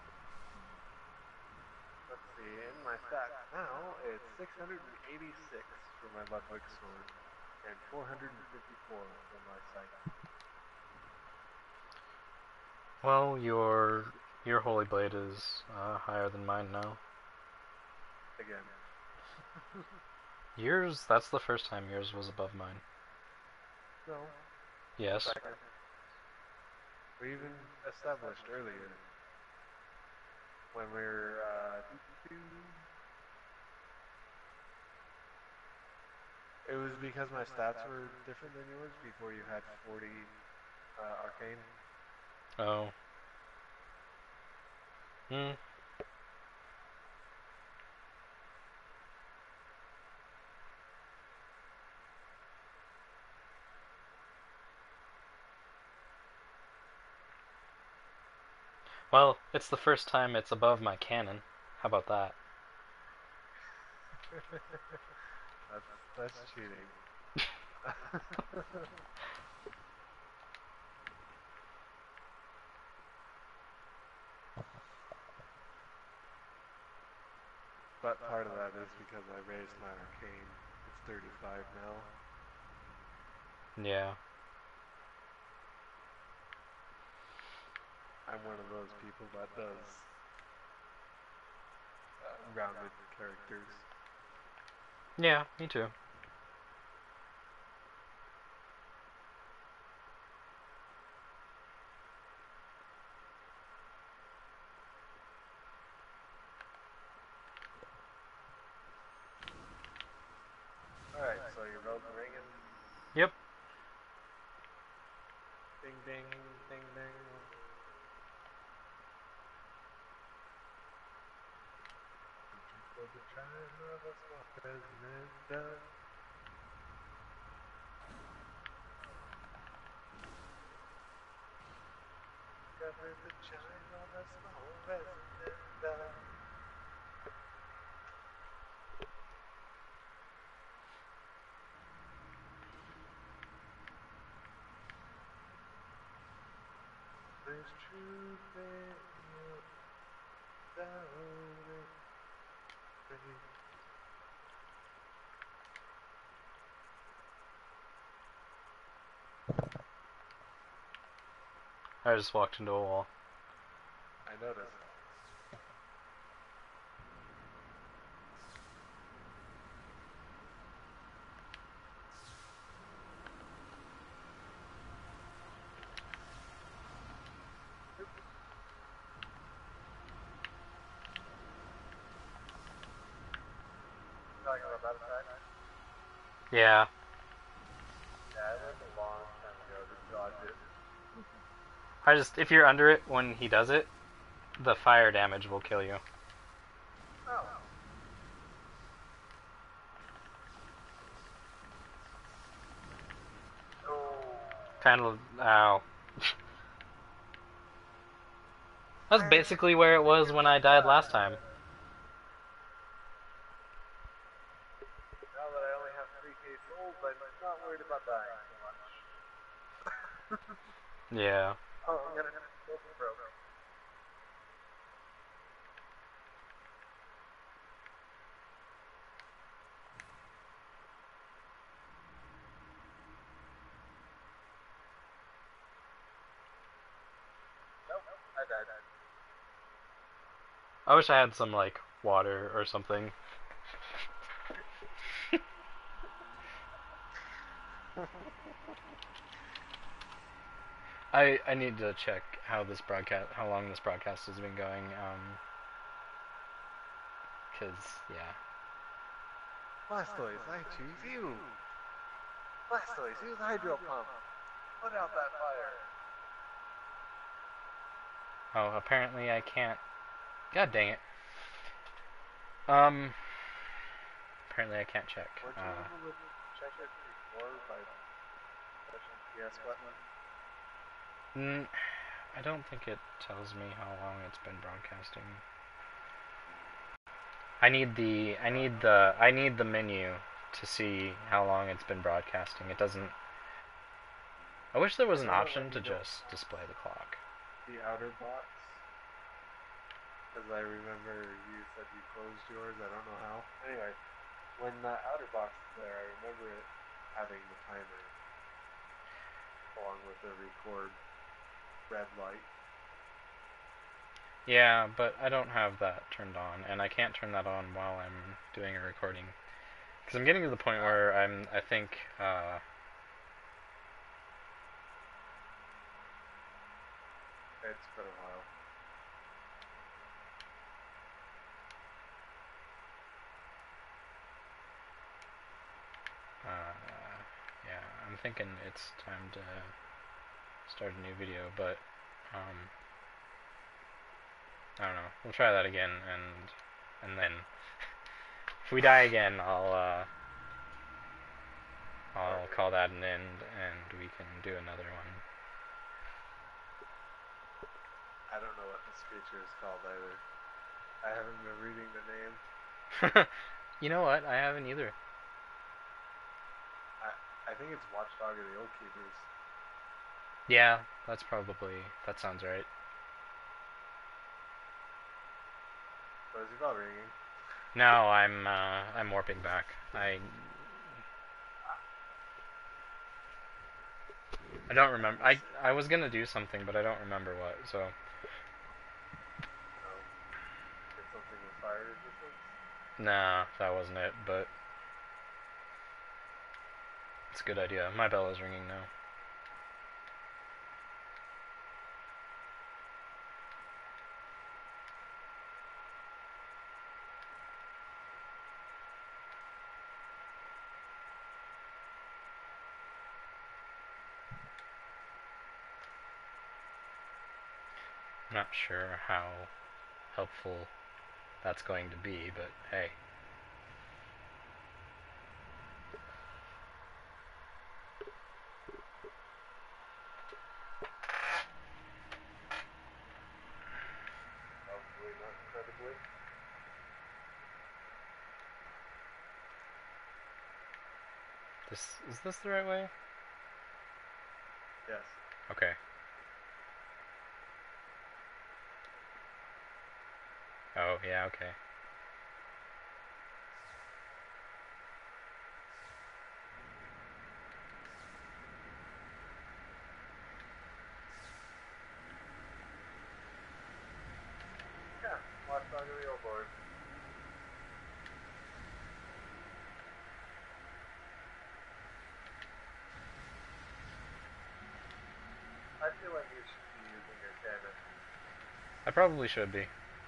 Let's see, in my stats now, it's six hundred eighty-six for my Ludwig sword, and four hundred fifty-four for my scythe. Well, your your holy blade is uh, higher than mine now. Again. Yours, that's the first time yours was above mine. No. Yes. Second. We even established earlier when we were, uh, it was because my stats were different than yours before you had forty uh, arcane. Oh. Hmm. Well, it's the first time it's above my cannon. How about that? that's, that's cheating. But part of that is because I raised my arcane. It's thirty-five now. Yeah. I'm one of those people that does uh, rounded characters. Yeah, me too. Alright, so your bell's ringing. Yep. Ding ding, ding ding. For the China of a small president. Discovered the China of a small resident. There's truth in you, down it. I just walked into a wall. I noticed. Talking about that attack? Yeah. Yeah, it was a long time ago to dodge it. I just, if you're under it when he does it, the fire damage will kill you. Oh. Oh. Kind of, ow. That's basically where it was when I died last time. Now that I only have three K souls, I'm not worried about dying so much. Yeah. Oh, I'm gonna go for broke. Nope, I died. I wish I had some, like, water or something. I I need to check how this broadcast, how long this broadcast has been going, um, cause, yeah. Blastoise, I choose you! Blastoise, use Hydro Pump! Put out that fire! Oh, apparently I can't. God dang it. Um, apparently I can't check. Weren't you Uh, able to check it before by pushing the P S button? mm, I don't think it tells me how long it's been broadcasting. I need the I need the I need the menu to see how long it's been broadcasting. It doesn't. I wish there was an option to just display the clock. The outer box? Because I remember you said you closed yours, I don't know how. Anyway, when the outer box is there, I remember it having the timer along with the record red light. Yeah, but I don't have that turned on, and I can't turn that on while I'm doing a recording. Because I'm getting to the point where I'm, I think, uh... It's been a while. Uh, yeah, I'm thinking it's time to start a new video, but, um... I don't know. We'll try that again, and and then if we die again, I'll uh, I'll call that an end, and we can do another one. I don't know what this creature is called either. I haven't been reading the name. You know what? I haven't either. I I think it's Watchdog of the Old Keepers. Yeah, that's probably that sounds right. So is your bell ringing? No, I'm uh, I'm warping back. I I don't remember. I I was gonna do something, but I don't remember what. So Nah, that wasn't it, but it's a good idea. My bell is ringing now. I'm not sure how helpful that's going to be, but hey. Probably not incredibly. This is this the right way? Yes. Okay. Oh, yeah, okay. Yeah, Watchdog of the Old Lord. I feel like you should be using your cannon. I probably should be.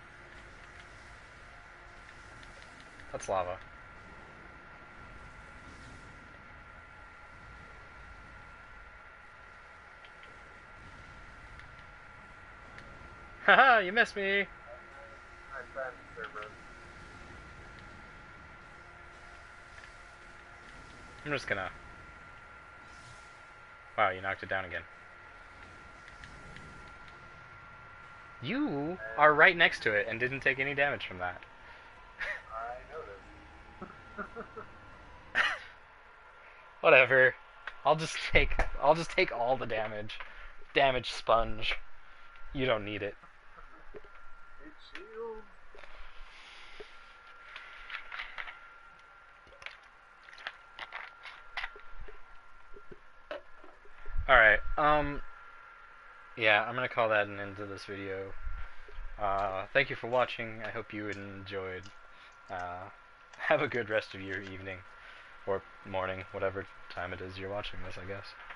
That's lava. Haha, you missed me! I'm trying to server. I'm just gonna... Wow, you knocked it down again. You are right next to it and didn't take any damage from that. I noticed. Whatever. I'll just take I'll just take all the damage. Damage sponge. You don't need it. Need shield. Alright, um yeah, I'm gonna call that an end to this video. Uh thank you for watching. I hope you enjoyed. Uh have a good rest of your evening. Or morning, whatever time it is you're watching this, I guess.